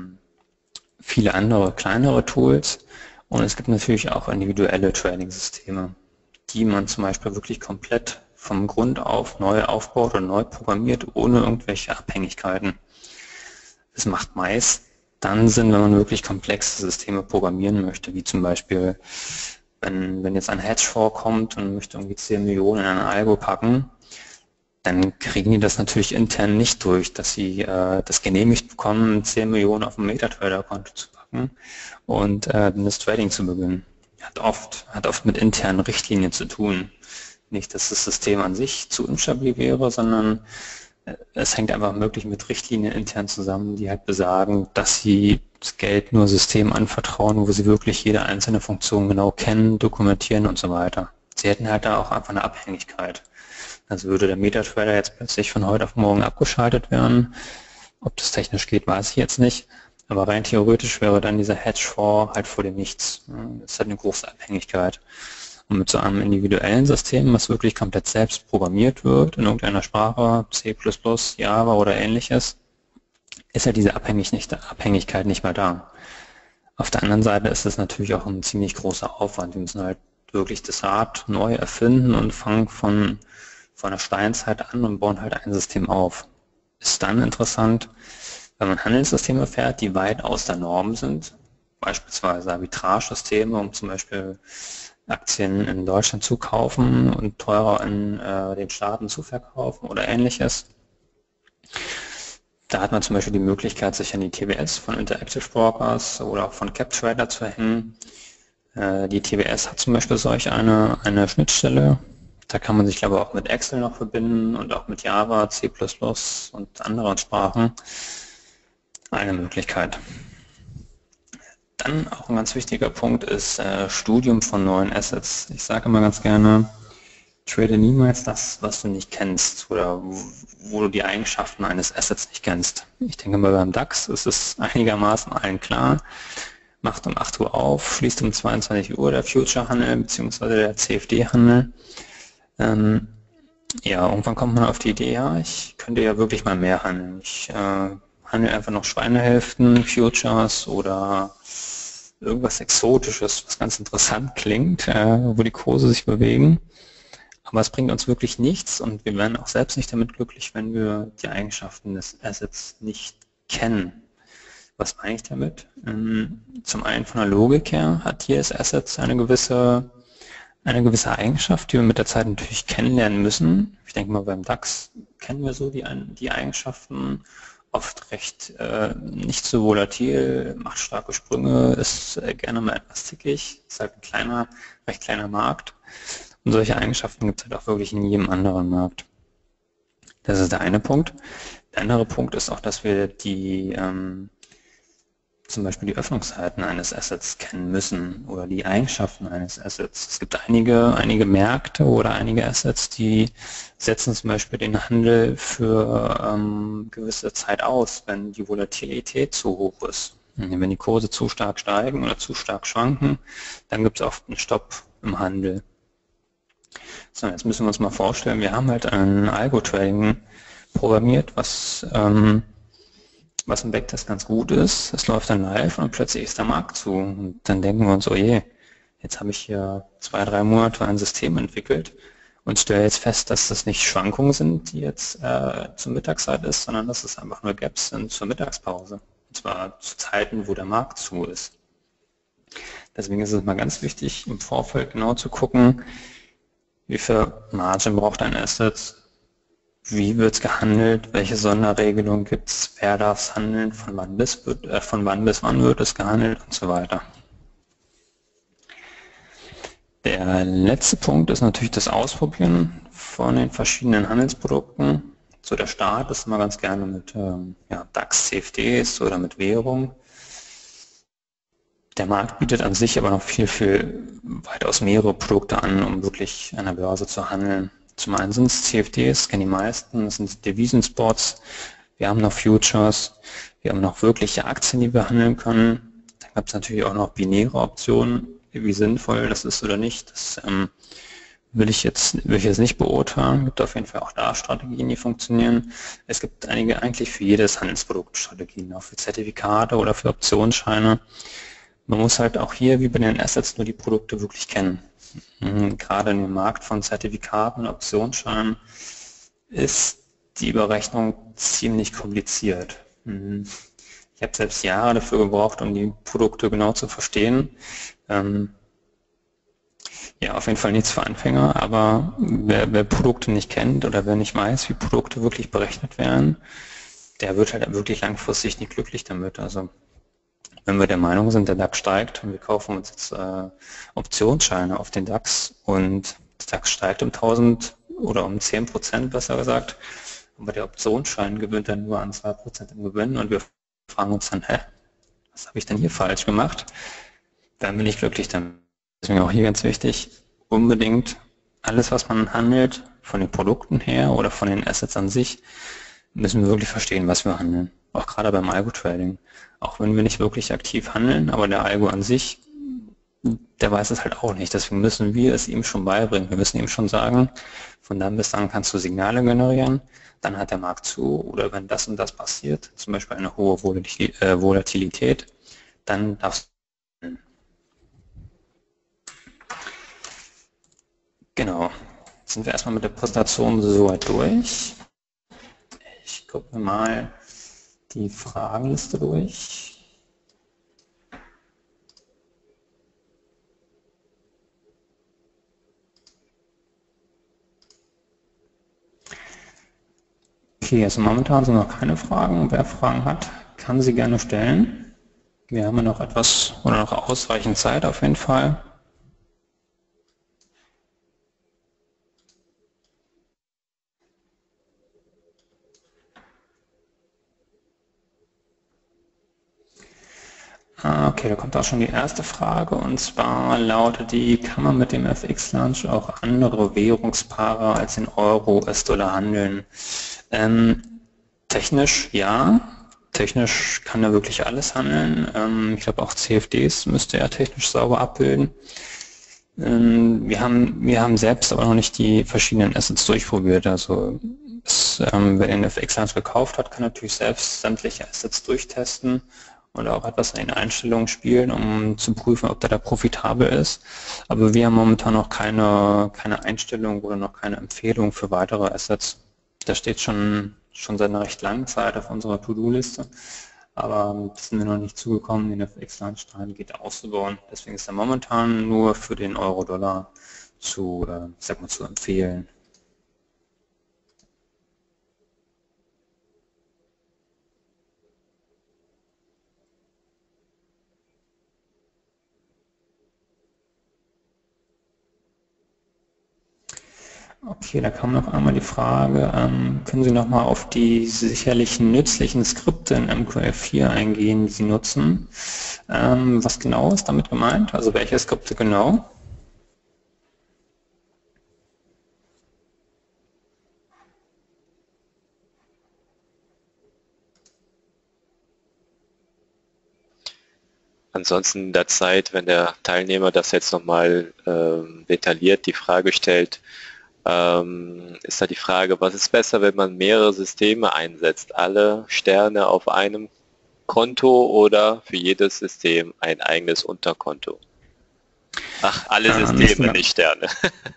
viele andere kleinere Tools und es gibt natürlich auch individuelle Trading-Systeme, die man zum Beispiel wirklich komplett vom Grund auf neu aufbaut oder neu programmiert, ohne irgendwelche Abhängigkeiten. Es macht meist dann Sinn, wenn man wirklich komplexe Systeme programmieren möchte, wie zum Beispiel, wenn jetzt ein Hedgefonds kommt und möchte irgendwie 10 Millionen in ein Algo packen, dann kriegen die das natürlich intern nicht durch, dass sie das genehmigt bekommen, 10 Millionen auf ein MetaTrader-Konto zu packen und das Trading zu beginnen. Hat oft mit internen Richtlinien zu tun. Nicht, dass das System an sich zu instabil wäre, sondern es hängt einfach wirklich mit Richtlinien intern zusammen, die halt besagen, dass sie das Geld nur Systemen anvertrauen, wo sie wirklich jede einzelne Funktion genau kennen, dokumentieren und so weiter. Sie hätten halt da auch einfach eine Abhängigkeit. Also würde der MetaTrader jetzt plötzlich von heute auf morgen abgeschaltet werden. Ob das technisch geht, weiß ich jetzt nicht. Aber rein theoretisch wäre dann dieser Hedgefonds halt vor dem Nichts. Das hat eine große Abhängigkeit. Und mit so einem individuellen System, was wirklich komplett selbst programmiert wird, in irgendeiner Sprache, C++, Java oder ähnliches, ist ja diese Abhängigkeit nicht mehr da. Auf der anderen Seite ist es natürlich auch ein ziemlich großer Aufwand. Wir müssen halt wirklich das Rad neu erfinden und fangen von der Steinzeit an und bauen halt ein System auf. Ist dann interessant, wenn man Handelssysteme fährt, die weit aus der Norm sind, beispielsweise Arbitragesysteme, um zum Beispiel Aktien in Deutschland zu kaufen und teurer in den Staaten zu verkaufen oder ähnliches. Da hat man zum Beispiel die Möglichkeit, sich an die TWS von Interactive Brokers oder auch von CapTrader zu hängen. Die TWS hat zum Beispiel solch eine Schnittstelle. Da kann man sich, glaube ich, auch mit Excel noch verbinden und auch mit Java, C++ und anderen Sprachen. Eine Möglichkeit. Dann auch ein ganz wichtiger Punkt ist Studium von neuen Assets. Ich sage immer ganz gerne, trade niemals das, was du nicht kennst oder wo du die Eigenschaften eines Assets nicht kennst. Ich denke mal, beim DAX ist es einigermaßen allen klar. Macht um 8 Uhr auf, schließt um 22 Uhr der Future-Handel bzw. der CFD-Handel. Ja, irgendwann kommt man auf die Idee, ja, ich könnte ja wirklich mal mehr handeln. Ich handle einfach noch Schweinehälften, Futures oder irgendwas Exotisches, was ganz interessant klingt, wo die Kurse sich bewegen. Aber es bringt uns wirklich nichts und wir werden auch selbst nicht damit glücklich, wenn wir die Eigenschaften des Assets nicht kennen. Was meine ich damit? Zum einen von der Logik her hat jedes Asset eine gewisse Eigenschaft, die wir mit der Zeit natürlich kennenlernen müssen. Ich denke mal, beim DAX kennen wir so die Eigenschaften, oft recht nicht so volatil, macht starke Sprünge, ist gerne mal etwas zickig, ist halt ein recht kleiner Markt. Und solche Eigenschaften gibt es halt auch wirklich in jedem anderen Markt. Das ist der eine Punkt. Der andere Punkt ist auch, dass wir die zum Beispiel die Öffnungszeiten eines Assets kennen müssen oder die Eigenschaften eines Assets. Es gibt einige Märkte oder einige Assets, die setzen zum Beispiel den Handel für gewisse Zeit aus, wenn die Volatilität zu hoch ist. Wenn die Kurse zu stark steigen oder zu stark schwanken, dann gibt es oft einen Stopp im Handel. So, jetzt müssen wir uns mal vorstellen, wir haben halt ein Algo-Trading programmiert, was im Backtest ganz gut ist. Es läuft dann live und plötzlich ist der Markt zu. Und dann denken wir uns, oh je, jetzt habe ich hier 2-3 Monate ein System entwickelt und stelle jetzt fest, dass das nicht Schwankungen sind, die jetzt zur Mittagszeit ist, sondern dass es einfach nur Gaps sind zur Mittagspause. Und zwar zu Zeiten, wo der Markt zu ist. Deswegen ist es mal ganz wichtig, im Vorfeld genau zu gucken, wie viel Margin braucht ein Asset, wie wird es gehandelt, welche Sonderregelungen gibt es, wer darf es handeln, von wann bis wann wird es gehandelt und so weiter. Der letzte Punkt ist natürlich das Ausprobieren von den verschiedenen Handelsprodukten. So der Start ist immer ganz gerne mit DAX, CFDs oder mit Währung. Der Markt bietet an sich aber noch viel weitaus mehrere Produkte an, um wirklich an der Börse zu handeln. Zum einen sind es CFDs, kennen die meisten, das sind Devisenspots, wir haben noch Futures, wir haben noch wirkliche Aktien, die wir handeln können. Dann gibt es natürlich auch noch binäre Optionen, wie sinnvoll das ist oder nicht. Das will ich jetzt nicht beurteilen. Es gibt auf jeden Fall auch da Strategien, die funktionieren. Es gibt eigentlich für jedes Handelsprodukt Strategien, auch für Zertifikate oder für Optionsscheine. Man muss halt auch hier, wie bei den Assets, nur die Produkte wirklich kennen. Gerade in dem Markt von Zertifikaten und Optionsscheinen ist die Überrechnung ziemlich kompliziert. Ich habe selbst Jahre dafür gebraucht, um die Produkte genau zu verstehen. Ja, auf jeden Fall nichts für Anfänger, aber wer Produkte nicht kennt oder wer nicht weiß, wie Produkte wirklich berechnet werden, der wird halt wirklich langfristig nicht glücklich damit. Also wenn wir der Meinung sind, der DAX steigt und wir kaufen uns jetzt Optionsscheine auf den DAX und der DAX steigt um 1000 oder um 10%, besser gesagt, aber der Optionsschein gewinnt dann nur an 2% im Gewinn und wir fragen uns dann, was habe ich denn hier falsch gemacht? Dann bin ich glücklich damit. Deswegen auch hier ganz wichtig, unbedingt alles, was man handelt, von den Produkten her oder von den Assets an sich, müssen wir wirklich verstehen, was wir handeln. Auch gerade beim Algo-Trading. Auch wenn wir nicht wirklich aktiv handeln, aber der Algo an sich, der weiß es halt auch nicht. Deswegen müssen wir es ihm schon beibringen. Wir müssen ihm schon sagen, von dann bis dann kannst du Signale generieren, dann hat der Markt zu, oder wenn das und das passiert, zum Beispiel eine hohe Volatilität, dann darfst du. Genau. Jetzt sind wir erstmal mit der Präsentation soweit durch. Ich gucke mal die Fragenliste durch. Okay, also momentan sind noch keine Fragen. Wer Fragen hat, kann sie gerne stellen. Wir haben ja noch etwas oder noch ausreichend Zeit auf jeden Fall. Okay, da kommt auch schon die erste Frage, und zwar lautet die: Kann man mit dem FX-Launch auch andere Währungspaare als den Euro, US-Dollar handeln? Technisch ja. Technisch kann er wirklich alles handeln. Ich glaube auch CFDs müsste er technisch sauber abbilden. Wir haben selbst aber noch nicht die verschiedenen Assets durchprobiert. Also wer den FX-Launch gekauft hat, kann natürlich selbst sämtliche Assets durchtesten und auch etwas in den Einstellungen spielen, um zu prüfen, ob der da profitabel ist. Aber wir haben momentan noch keine Einstellung oder noch keine Empfehlung für weitere Assets. Das steht schon seit einer recht langen Zeit auf unserer To-Do-Liste, aber sind wir noch nicht zugekommen, den FX-Launch-Strategie auszubauen. Deswegen ist er momentan nur für den Euro-Dollar zu empfehlen. Okay, da kam noch einmal die Frage, können Sie noch mal auf die sicherlich nützlichen Skripte in MQL4 eingehen, die Sie nutzen? Was genau ist damit gemeint? Also welche Skripte genau? Ansonsten in der Zeit, wenn der Teilnehmer das jetzt nochmal detailliert die Frage stellt, ist da die Frage, was ist besser, wenn man mehrere Systeme einsetzt? Alle Sterne auf einem Konto oder für jedes System ein eigenes Unterkonto? Ach, alle Systeme, nicht Sterne.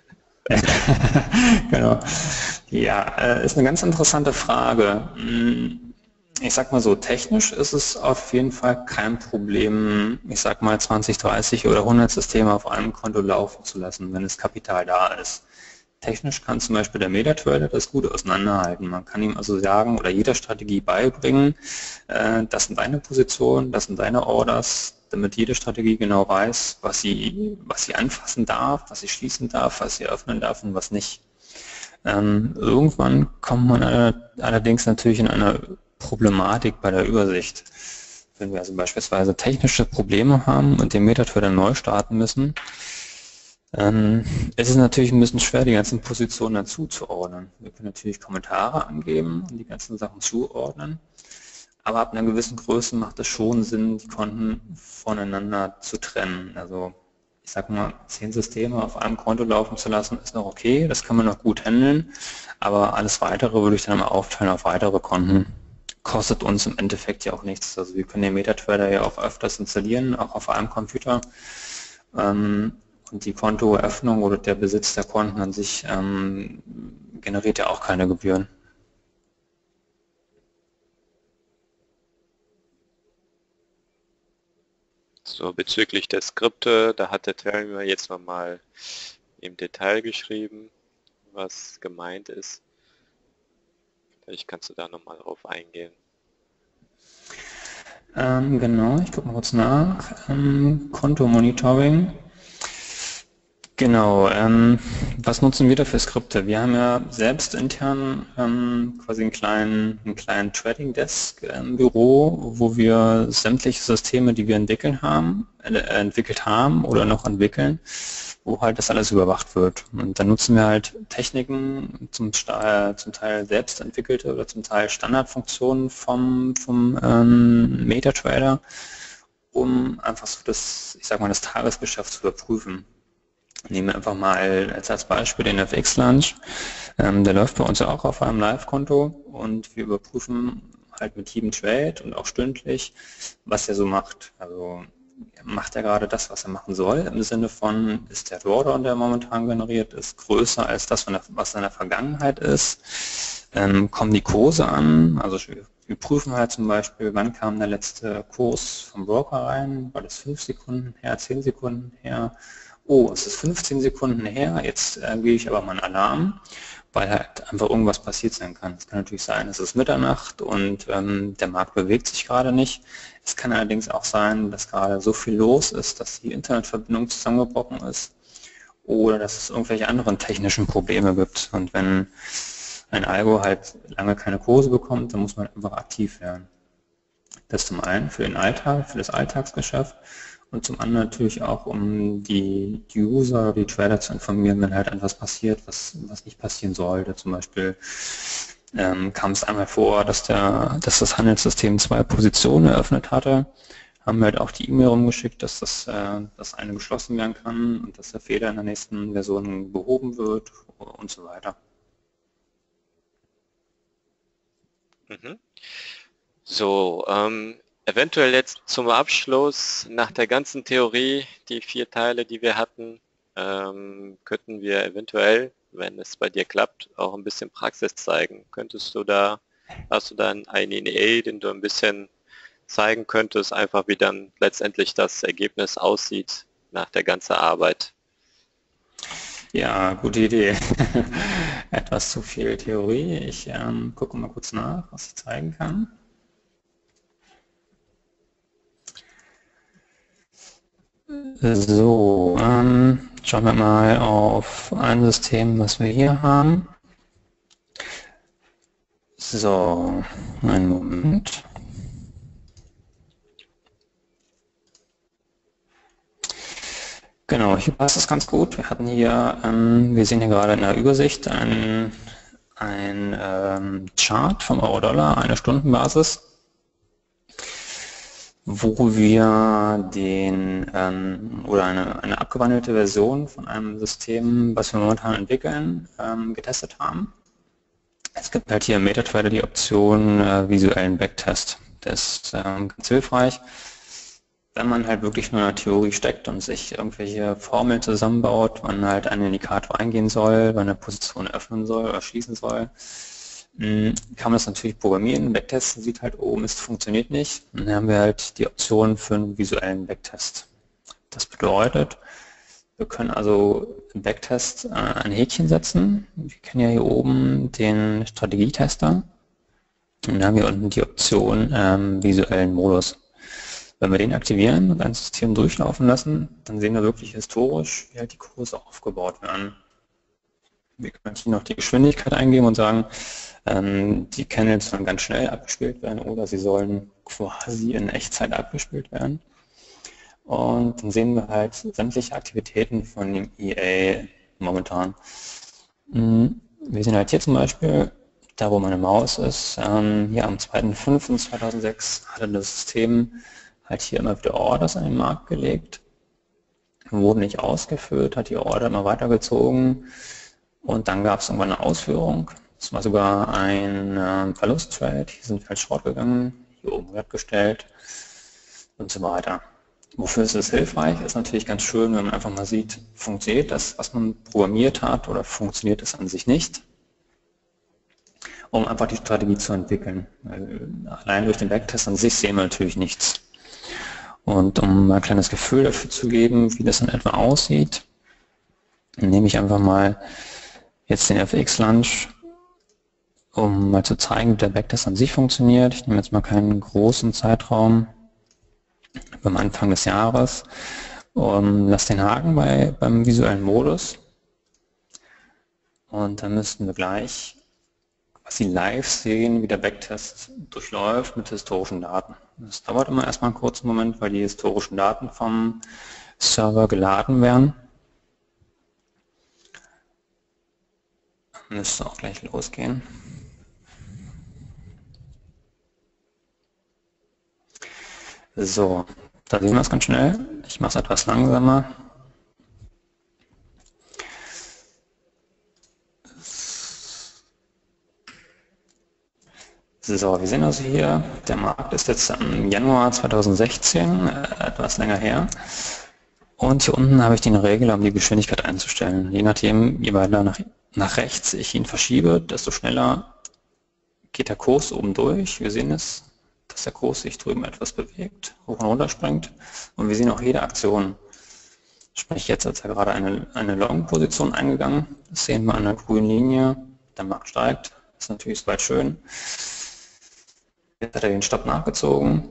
Genau. Ja, ist eine ganz interessante Frage. Ich sag mal so, technisch ist es auf jeden Fall kein Problem, ich sag mal 20, 30 oder 100 Systeme auf einem Konto laufen zu lassen, wenn das Kapital da ist. Technisch kann zum Beispiel der MetaTrader das gut auseinanderhalten. Man kann ihm also sagen oder jeder Strategie beibringen, das sind deine Positionen, das sind deine Orders, damit jede Strategie genau weiß, was sie anfassen darf, was sie schließen darf, was sie öffnen darf und was nicht. Irgendwann kommt man allerdings natürlich in eine Problematik bei der Übersicht. Wenn wir also beispielsweise technische Probleme haben und den MetaTrader neu starten müssen, es ist natürlich ein bisschen schwer, die ganzen Positionen dann zuzuordnen. Wir können natürlich Kommentare angeben und die ganzen Sachen zuordnen, aber ab einer gewissen Größe macht es schon Sinn, die Konten voneinander zu trennen. Also ich sag mal, 10 Systeme auf einem Konto laufen zu lassen, ist noch okay, das kann man noch gut handeln, aber alles Weitere würde ich dann mal aufteilen auf weitere Konten. Kostet uns im Endeffekt ja auch nichts. Also wir können den MetaTrader ja auch öfters installieren, auch auf einem Computer. Und die Kontoeröffnung oder der Besitz der Konten an sich generiert ja auch keine Gebühren. So, bezüglich der Skripte, da hat der Teilnehmer jetzt nochmal im Detail geschrieben, was gemeint ist. Vielleicht kannst du da nochmal drauf eingehen. Genau, ich gucke mal kurz nach. Konto-Monitoring. Genau, was nutzen wir da für Skripte? Wir haben ja selbst intern quasi einen kleinen Trading Desk im Büro, wo wir sämtliche Systeme, die wir entwickelt haben oder noch entwickeln, wo halt das alles überwacht wird. Und dann nutzen wir halt Techniken, zum Teil selbst entwickelte oder zum Teil Standardfunktionen vom MetaTrader, um einfach so das, ich sag mal, das Tagesgeschäft zu überprüfen. Nehmen wir einfach mal als Beispiel den FX-Lunch. Der läuft bei uns ja auch auf einem Live-Konto und wir überprüfen halt mit jedem Trade und auch stündlich, was er so macht. Also macht er gerade das, was er machen soll, im Sinne von, ist der Drawdown, der momentan generiert ist, größer als das, was in der Vergangenheit ist. Kommen die Kurse an, also wir prüfen halt zum Beispiel, wann kam der letzte Kurs vom Broker rein, war das 5 Sekunden her, 10 Sekunden her, oh, es ist 15 Sekunden her, jetzt gebe ich aber mal einen Alarm, weil halt einfach irgendwas passiert sein kann. Es kann natürlich sein, es ist Mitternacht und der Markt bewegt sich gerade nicht. Es kann allerdings auch sein, dass gerade so viel los ist, dass die Internetverbindung zusammengebrochen ist oder dass es irgendwelche anderen technischen Probleme gibt. Und wenn ein Algo halt lange keine Kurse bekommt, dann muss man einfach aktiv werden. Das zum einen für den Alltag, für das Alltagsgeschäft und zum anderen natürlich auch, um die User, die Trader zu informieren, wenn halt etwas passiert, was nicht passieren sollte. Zum Beispiel kam es einmal vor, dass das Handelssystem 2 Positionen eröffnet hatte, haben wir halt auch die E-Mail rumgeschickt, dass das eine geschlossen werden kann und dass der Fehler in der nächsten Version behoben wird und so weiter. So, eventuell jetzt zum Abschluss, nach der ganzen Theorie, die 4 Teile, die wir hatten, könnten wir eventuell, wenn es bei dir klappt, auch ein bisschen Praxis zeigen. Hast du dann einen Idee, den du ein bisschen zeigen könntest, einfach wie dann letztendlich das Ergebnis aussieht nach der ganzen Arbeit? Ja, gute Idee. Etwas zu viel Theorie. Ich gucke mal kurz nach, was ich zeigen kann. So, Schauen wir mal auf ein System, was wir hier haben. So, einen Moment. Genau, hier passt es ganz gut. Wir hatten hier, wir sehen hier gerade in der Übersicht ein Chart vom Euro-Dollar, eine Stundenbasis, wo wir oder eine abgewandelte Version von einem System, was wir momentan entwickeln, getestet haben. Es gibt halt hier im MetaTrader die Option visuellen Backtest. Das ist ganz hilfreich, wenn man halt wirklich nur in der Theorie steckt und sich irgendwelche Formeln zusammenbaut, wann halt ein Indikator eingehen soll, wann eine Position öffnen soll oder schließen soll, kann man das natürlich programmieren. Backtesten sieht halt oben, es funktioniert nicht. Und dann haben wir halt die Option für einen visuellen Backtest. Das bedeutet, wir können also im Backtest ein Häkchen setzen. Wir kennen ja hier oben den Strategietester. Und dann haben wir unten die Option visuellen Modus. Wenn wir den aktivieren und ein System durchlaufen lassen, dann sehen wir wirklich historisch, wie halt die Kurse aufgebaut werden. Wir können hier noch die Geschwindigkeit eingeben und sagen, die Candles sollen ganz schnell abgespielt werden oder sie sollen quasi in Echtzeit abgespielt werden. Und dann sehen wir halt sämtliche Aktivitäten von dem EA momentan. Wir sehen halt hier zum Beispiel, da wo meine Maus ist, hier am 2.5.2006 hatte das System halt hier immer wieder Orders an den Markt gelegt, wurden nicht ausgeführt, hat die Order immer weitergezogen und dann gab es irgendwann eine Ausführung. Das war sogar ein Verlusttrade, hier sind wir halt short gegangen, hier oben Wert gestellt und so weiter. Wofür ist es hilfreich? Ist natürlich ganz schön, wenn man einfach mal sieht, funktioniert das, was man programmiert hat oder funktioniert es an sich nicht, um einfach die Strategie zu entwickeln. Weil allein durch den Backtest an sich sehen wir natürlich nichts. Und um ein kleines Gefühl dafür zu geben, wie das in etwa aussieht, nehme ich einfach mal jetzt den FX-Lunch, um mal zu zeigen, wie der Backtest an sich funktioniert. Ich nehme jetzt mal keinen großen Zeitraum beim Anfang des Jahres und lasse den Haken beim visuellen Modus. Und dann müssten wir gleich quasi live sehen, wie der Backtest durchläuft mit historischen Daten. Das dauert immer erstmal einen kurzen Moment, weil die historischen Daten vom Server geladen werden. Müsste auch gleich losgehen. So, da sehen wir es ganz schnell. Ich mache es etwas langsamer. So, wir sehen also hier, der Markt ist jetzt im Januar 2016, etwas länger her. Und hier unten habe ich den Regler, um die Geschwindigkeit einzustellen. Je nachdem, je weiter nach rechts ich ihn verschiebe, desto schneller geht der Kurs oben durch. Wir sehen es, dass der Kurs sich drüben etwas bewegt, hoch und runter springt. Und wir sehen auch jede Aktion. Sprich, jetzt hat er gerade eine Long-Position eingegangen. Das sehen wir an der grünen Linie. Der Markt steigt. Das ist natürlich soweit schön. Jetzt hat er den Stopp nachgezogen.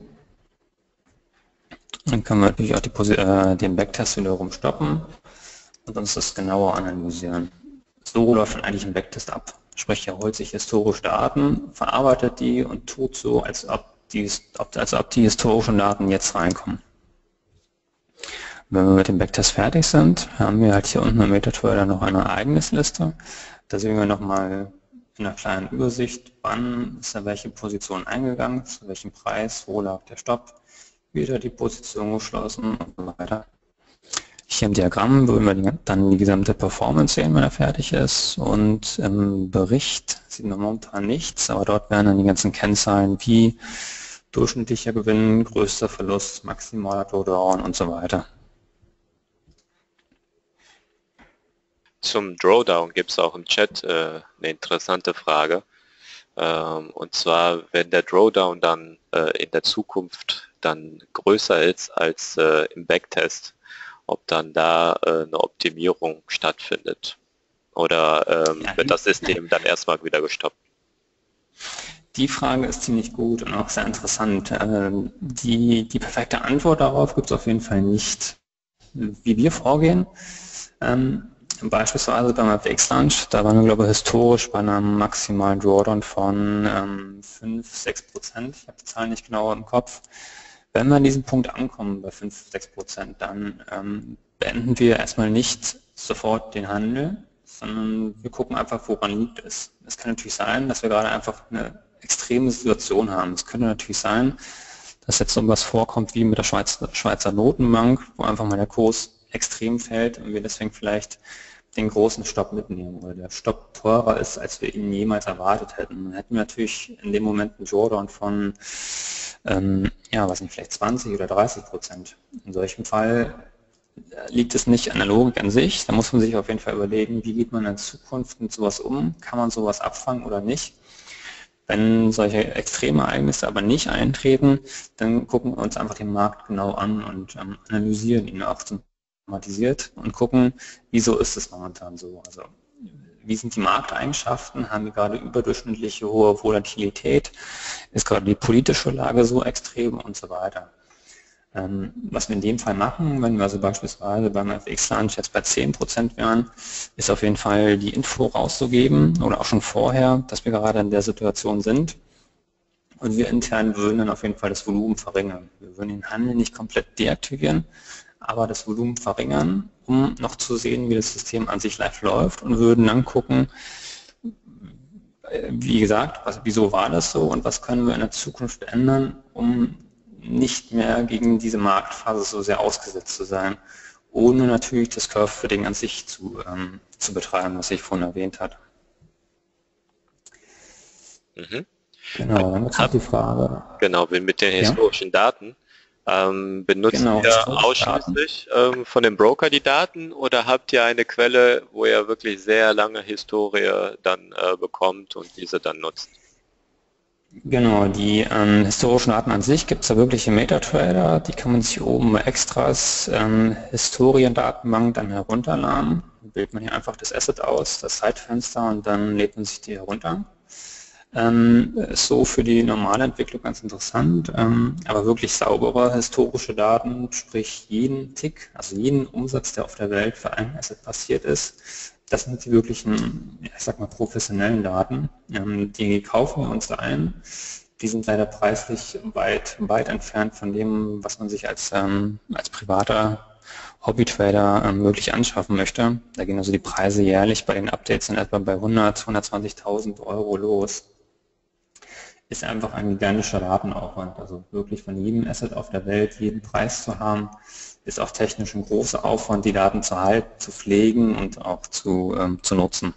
Dann können wir natürlich auch den Backtest wiederum stoppen und uns das genauer analysieren. So läuft dann eigentlich ein Backtest ab. Sprich, er holt sich historische Daten, verarbeitet die und tut so, als ob die historischen Daten jetzt reinkommen. Wenn wir mit dem Backtest fertig sind, haben wir halt hier unten im MetaTrader noch eine Ereignisliste. Da sehen wir nochmal in einer kleinen Übersicht, wann ist er welche Position eingegangen, zu welchem Preis, wo lag der Stopp, wieder die Position geschlossen und so weiter. Hier im Diagramm würden wir dann die gesamte Performance sehen, wenn er fertig ist, und im Bericht sieht man momentan nichts, aber dort werden dann die ganzen Kennzahlen wie durchschnittlicher Gewinn, größter Verlust, maximaler Drawdown und so weiter. Zum Drawdown gibt es auch im Chat eine interessante Frage. Und zwar, wenn der Drawdown dann in der Zukunft dann größer ist als im Backtest, ob dann da eine Optimierung stattfindet oder wird das System dann erstmal wieder gestoppt? Die Frage ist ziemlich gut und auch sehr interessant. Die perfekte Antwort darauf gibt es auf jeden Fall nicht. Wie wir vorgehen, Beispielsweise beim FX-Launch, da waren wir, glaube ich, historisch bei einem maximalen Drawdown von 5-6%. Ich habe die Zahlen nicht genau im Kopf. Wenn wir an diesem Punkt ankommen, bei 5-6%, dann beenden wir erstmal nicht sofort den Handel, sondern wir gucken einfach, woran liegt es. Es kann natürlich sein, dass wir gerade einfach eine extreme Situation haben. Es könnte natürlich sein, dass jetzt so was vorkommt wie mit der Schweizer Notenbank, wo einfach mal der Kurs extrem fällt und wir deswegen vielleicht den großen Stopp mitnehmen oder der Stopp teurer ist, als wir ihn jemals erwartet hätten. Dann hätten wir natürlich in dem Moment einen Drawdown von weiß nicht, vielleicht 20 oder 30%. In solchem Fall liegt es nicht an der Logik an sich. Da muss man sich auf jeden Fall überlegen, wie geht man in Zukunft mit sowas um? Kann man sowas abfangen oder nicht? Wenn solche Extremereignisse aber nicht eintreten, dann gucken wir uns einfach den Markt genau an und analysieren ihn auch automatisiert und gucken, wieso ist es momentan so. Also wie sind die Markteigenschaften? Haben wir gerade überdurchschnittliche hohe Volatilität? Ist gerade die politische Lage so extrem und so weiter? Was wir in dem Fall machen, wenn wir also beispielsweise beim FX-Launch jetzt bei 10% wären, ist auf jeden Fall die Info rauszugeben oder auch schon vorher, dass wir gerade in der Situation sind. Und wir intern würden dann auf jeden Fall das Volumen verringern. Wir würden den Handel nicht komplett deaktivieren, aber das Volumen verringern, um noch zu sehen, wie das System an sich live läuft und würden dann gucken, wie gesagt, wieso war das so und was können wir in der Zukunft ändern, um nicht mehr gegen diese Marktphase so sehr ausgesetzt zu sein, ohne natürlich das Curve-Fitting an sich zu betreiben, was ich vorhin erwähnt habe. Mhm. Genau, dann ist die Frage. Genau, mit den historischen Daten. Benutzt ihr ausschließlich von dem Broker die Daten oder habt ihr eine Quelle, wo ihr wirklich sehr lange Historie dann bekommt und diese dann nutzt? Genau, die historischen Daten an sich gibt es ja wirklich im MetaTrader, die kann man sich oben bei Extras Historiendatenbank dann herunterladen. Dann wählt man hier einfach das Asset aus, das Zeitfenster und dann lädt man sich die herunter. Ist so für die normale Entwicklung ganz interessant, aber wirklich saubere historische Daten, sprich jeden Tick, also jeden Umsatz, der auf der Welt für ein Asset passiert ist, das sind die wirklichen, ich sag mal, professionellen Daten. Die kaufen wir uns ein. Die sind leider preislich weit entfernt von dem, was man sich als privater Hobbytrader wirklich anschaffen möchte. Da gehen also die Preise jährlich bei den Updates in etwa bei 120.000 Euro los. Ist einfach ein gigantischer Datenaufwand. Also wirklich von jedem Asset auf der Welt jeden Preis zu haben, ist auch technisch ein großer Aufwand, die Daten zu halten, zu pflegen und auch zu nutzen.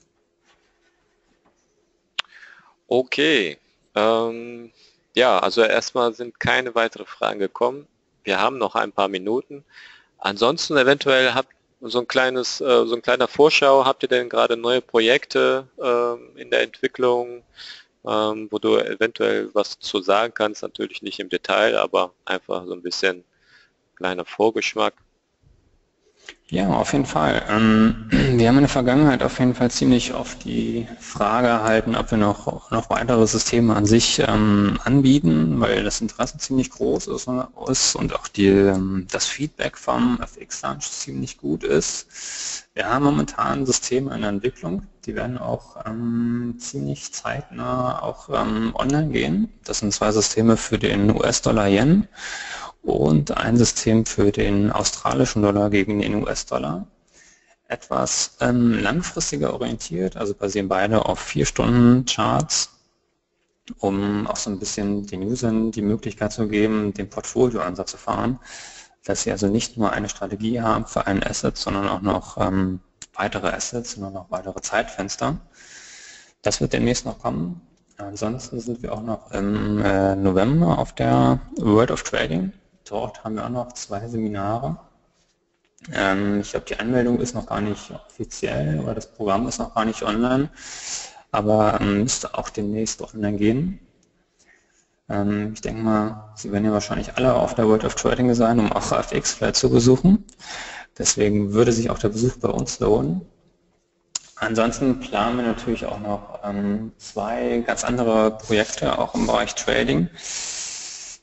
Okay. Ja, also erstmal sind keine weiteren Fragen gekommen. Wir haben noch ein paar Minuten. Ansonsten eventuell habt so ein kleiner Vorschau, habt ihr denn gerade neue Projekte in der Entwicklung, wo du eventuell was zu sagen kannst, natürlich nicht im Detail, aber einfach so ein bisschen kleiner Vorgeschmack. Ja, auf jeden Fall. Wir haben in der Vergangenheit auf jeden Fall ziemlich oft die Frage erhalten, ob wir noch weitere Systeme an sich anbieten, weil das Interesse ziemlich groß ist und auch das Feedback vom FX-Launch ziemlich gut ist. Wir haben momentan Systeme in der Entwicklung, die werden auch ziemlich zeitnah auch online gehen. Das sind 2 Systeme für den US-Dollar-Yen und ein System für den australischen Dollar gegen den US-Dollar. Etwas langfristiger orientiert, also basieren beide auf 4-Stunden-Charts, um auch so ein bisschen den Usern die Möglichkeit zu geben, den Portfolioansatz zu fahren, dass sie also nicht nur eine Strategie haben für einen Asset, sondern auch noch weitere Assets, sondern auch weitere Zeitfenster. Das wird demnächst noch kommen. Ansonsten sind wir auch noch im November auf der World of Trading. Dort haben wir auch noch 2 Seminare. Ich glaube, die Anmeldung ist noch gar nicht offiziell oder das Programm ist noch gar nicht online, aber müsste auch demnächst online gehen. Ich denke mal, Sie werden ja wahrscheinlich alle auf der World of Trading sein, um auch FX vielleicht zu besuchen. Deswegen würde sich auch der Besuch bei uns lohnen. Ansonsten planen wir natürlich auch noch 2 ganz andere Projekte, auch im Bereich Trading.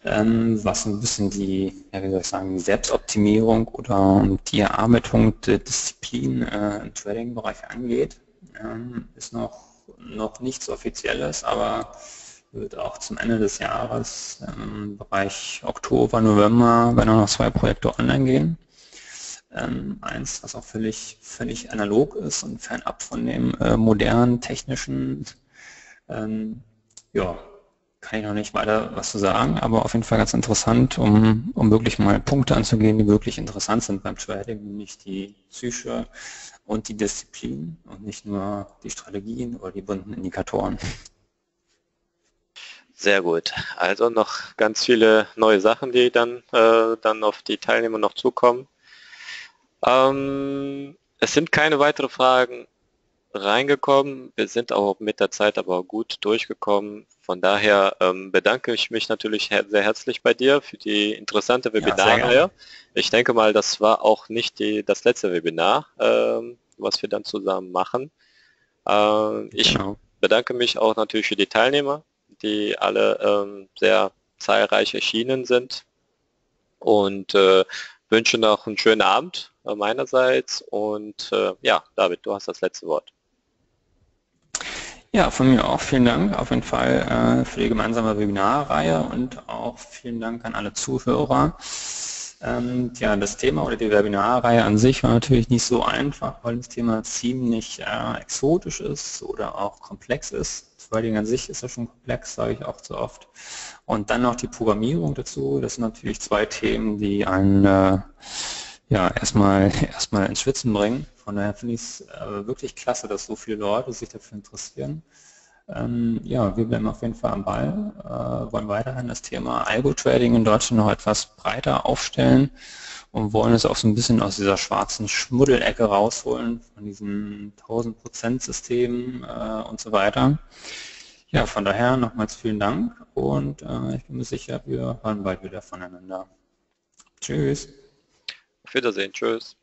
was ein bisschen die, ja, wie soll ich sagen, die Selbstoptimierung oder die Erarbeitung der Disziplin im Trading-Bereich angeht. Ist noch nichts Offizielles, aber wird auch zum Ende des Jahres im Bereich Oktober, November werden auch noch 2 Projekte online gehen. Eins, was auch völlig analog ist und fernab von dem modernen technischen, ja, kann ich noch nicht weiter was zu sagen, aber auf jeden Fall ganz interessant, um wirklich mal Punkte anzugehen, die wirklich interessant sind beim Trading, nämlich die Psyche und die Disziplin und nicht nur die Strategien oder die bunten Indikatoren. Sehr gut. Also noch ganz viele neue Sachen, die dann auf die Teilnehmer noch zukommen. Es sind keine weiteren Fragen reingekommen. Wir sind auch mit der Zeit aber gut durchgekommen. Von daher bedanke ich mich natürlich sehr herzlich bei dir für die interessante Webinarreihe. Ich denke mal, das war auch nicht das letzte Webinar, was wir dann zusammen machen. Ich bedanke mich auch natürlich für die Teilnehmer, die alle sehr zahlreich erschienen sind, und wünsche noch einen schönen Abend meinerseits, und ja, David, du hast das letzte Wort. Ja, von mir auch vielen Dank auf jeden Fall für die gemeinsame Webinarreihe und auch vielen Dank an alle Zuhörer. Ja, das Thema oder die Webinarreihe an sich war natürlich nicht so einfach, weil das Thema ziemlich exotisch ist oder auch komplex ist. Trading an sich ist ja schon komplex, sage ich auch zu oft. Und dann noch die Programmierung dazu. Das sind natürlich 2 Themen, die einen ja, erstmal ins Schwitzen bringen. Von daher finde ich es wirklich klasse, dass so viele Leute sich dafür interessieren. Ja, wir bleiben auf jeden Fall am Ball, wollen weiterhin das Thema Algo-Trading in Deutschland noch etwas breiter aufstellen und wollen es auch so ein bisschen aus dieser schwarzen Schmuddelecke rausholen, von diesen 1000%-Systemen und so weiter. Ja, von daher nochmals vielen Dank und ich bin mir sicher, wir hören bald wieder voneinander. Tschüss. Auf Wiedersehen, tschüss.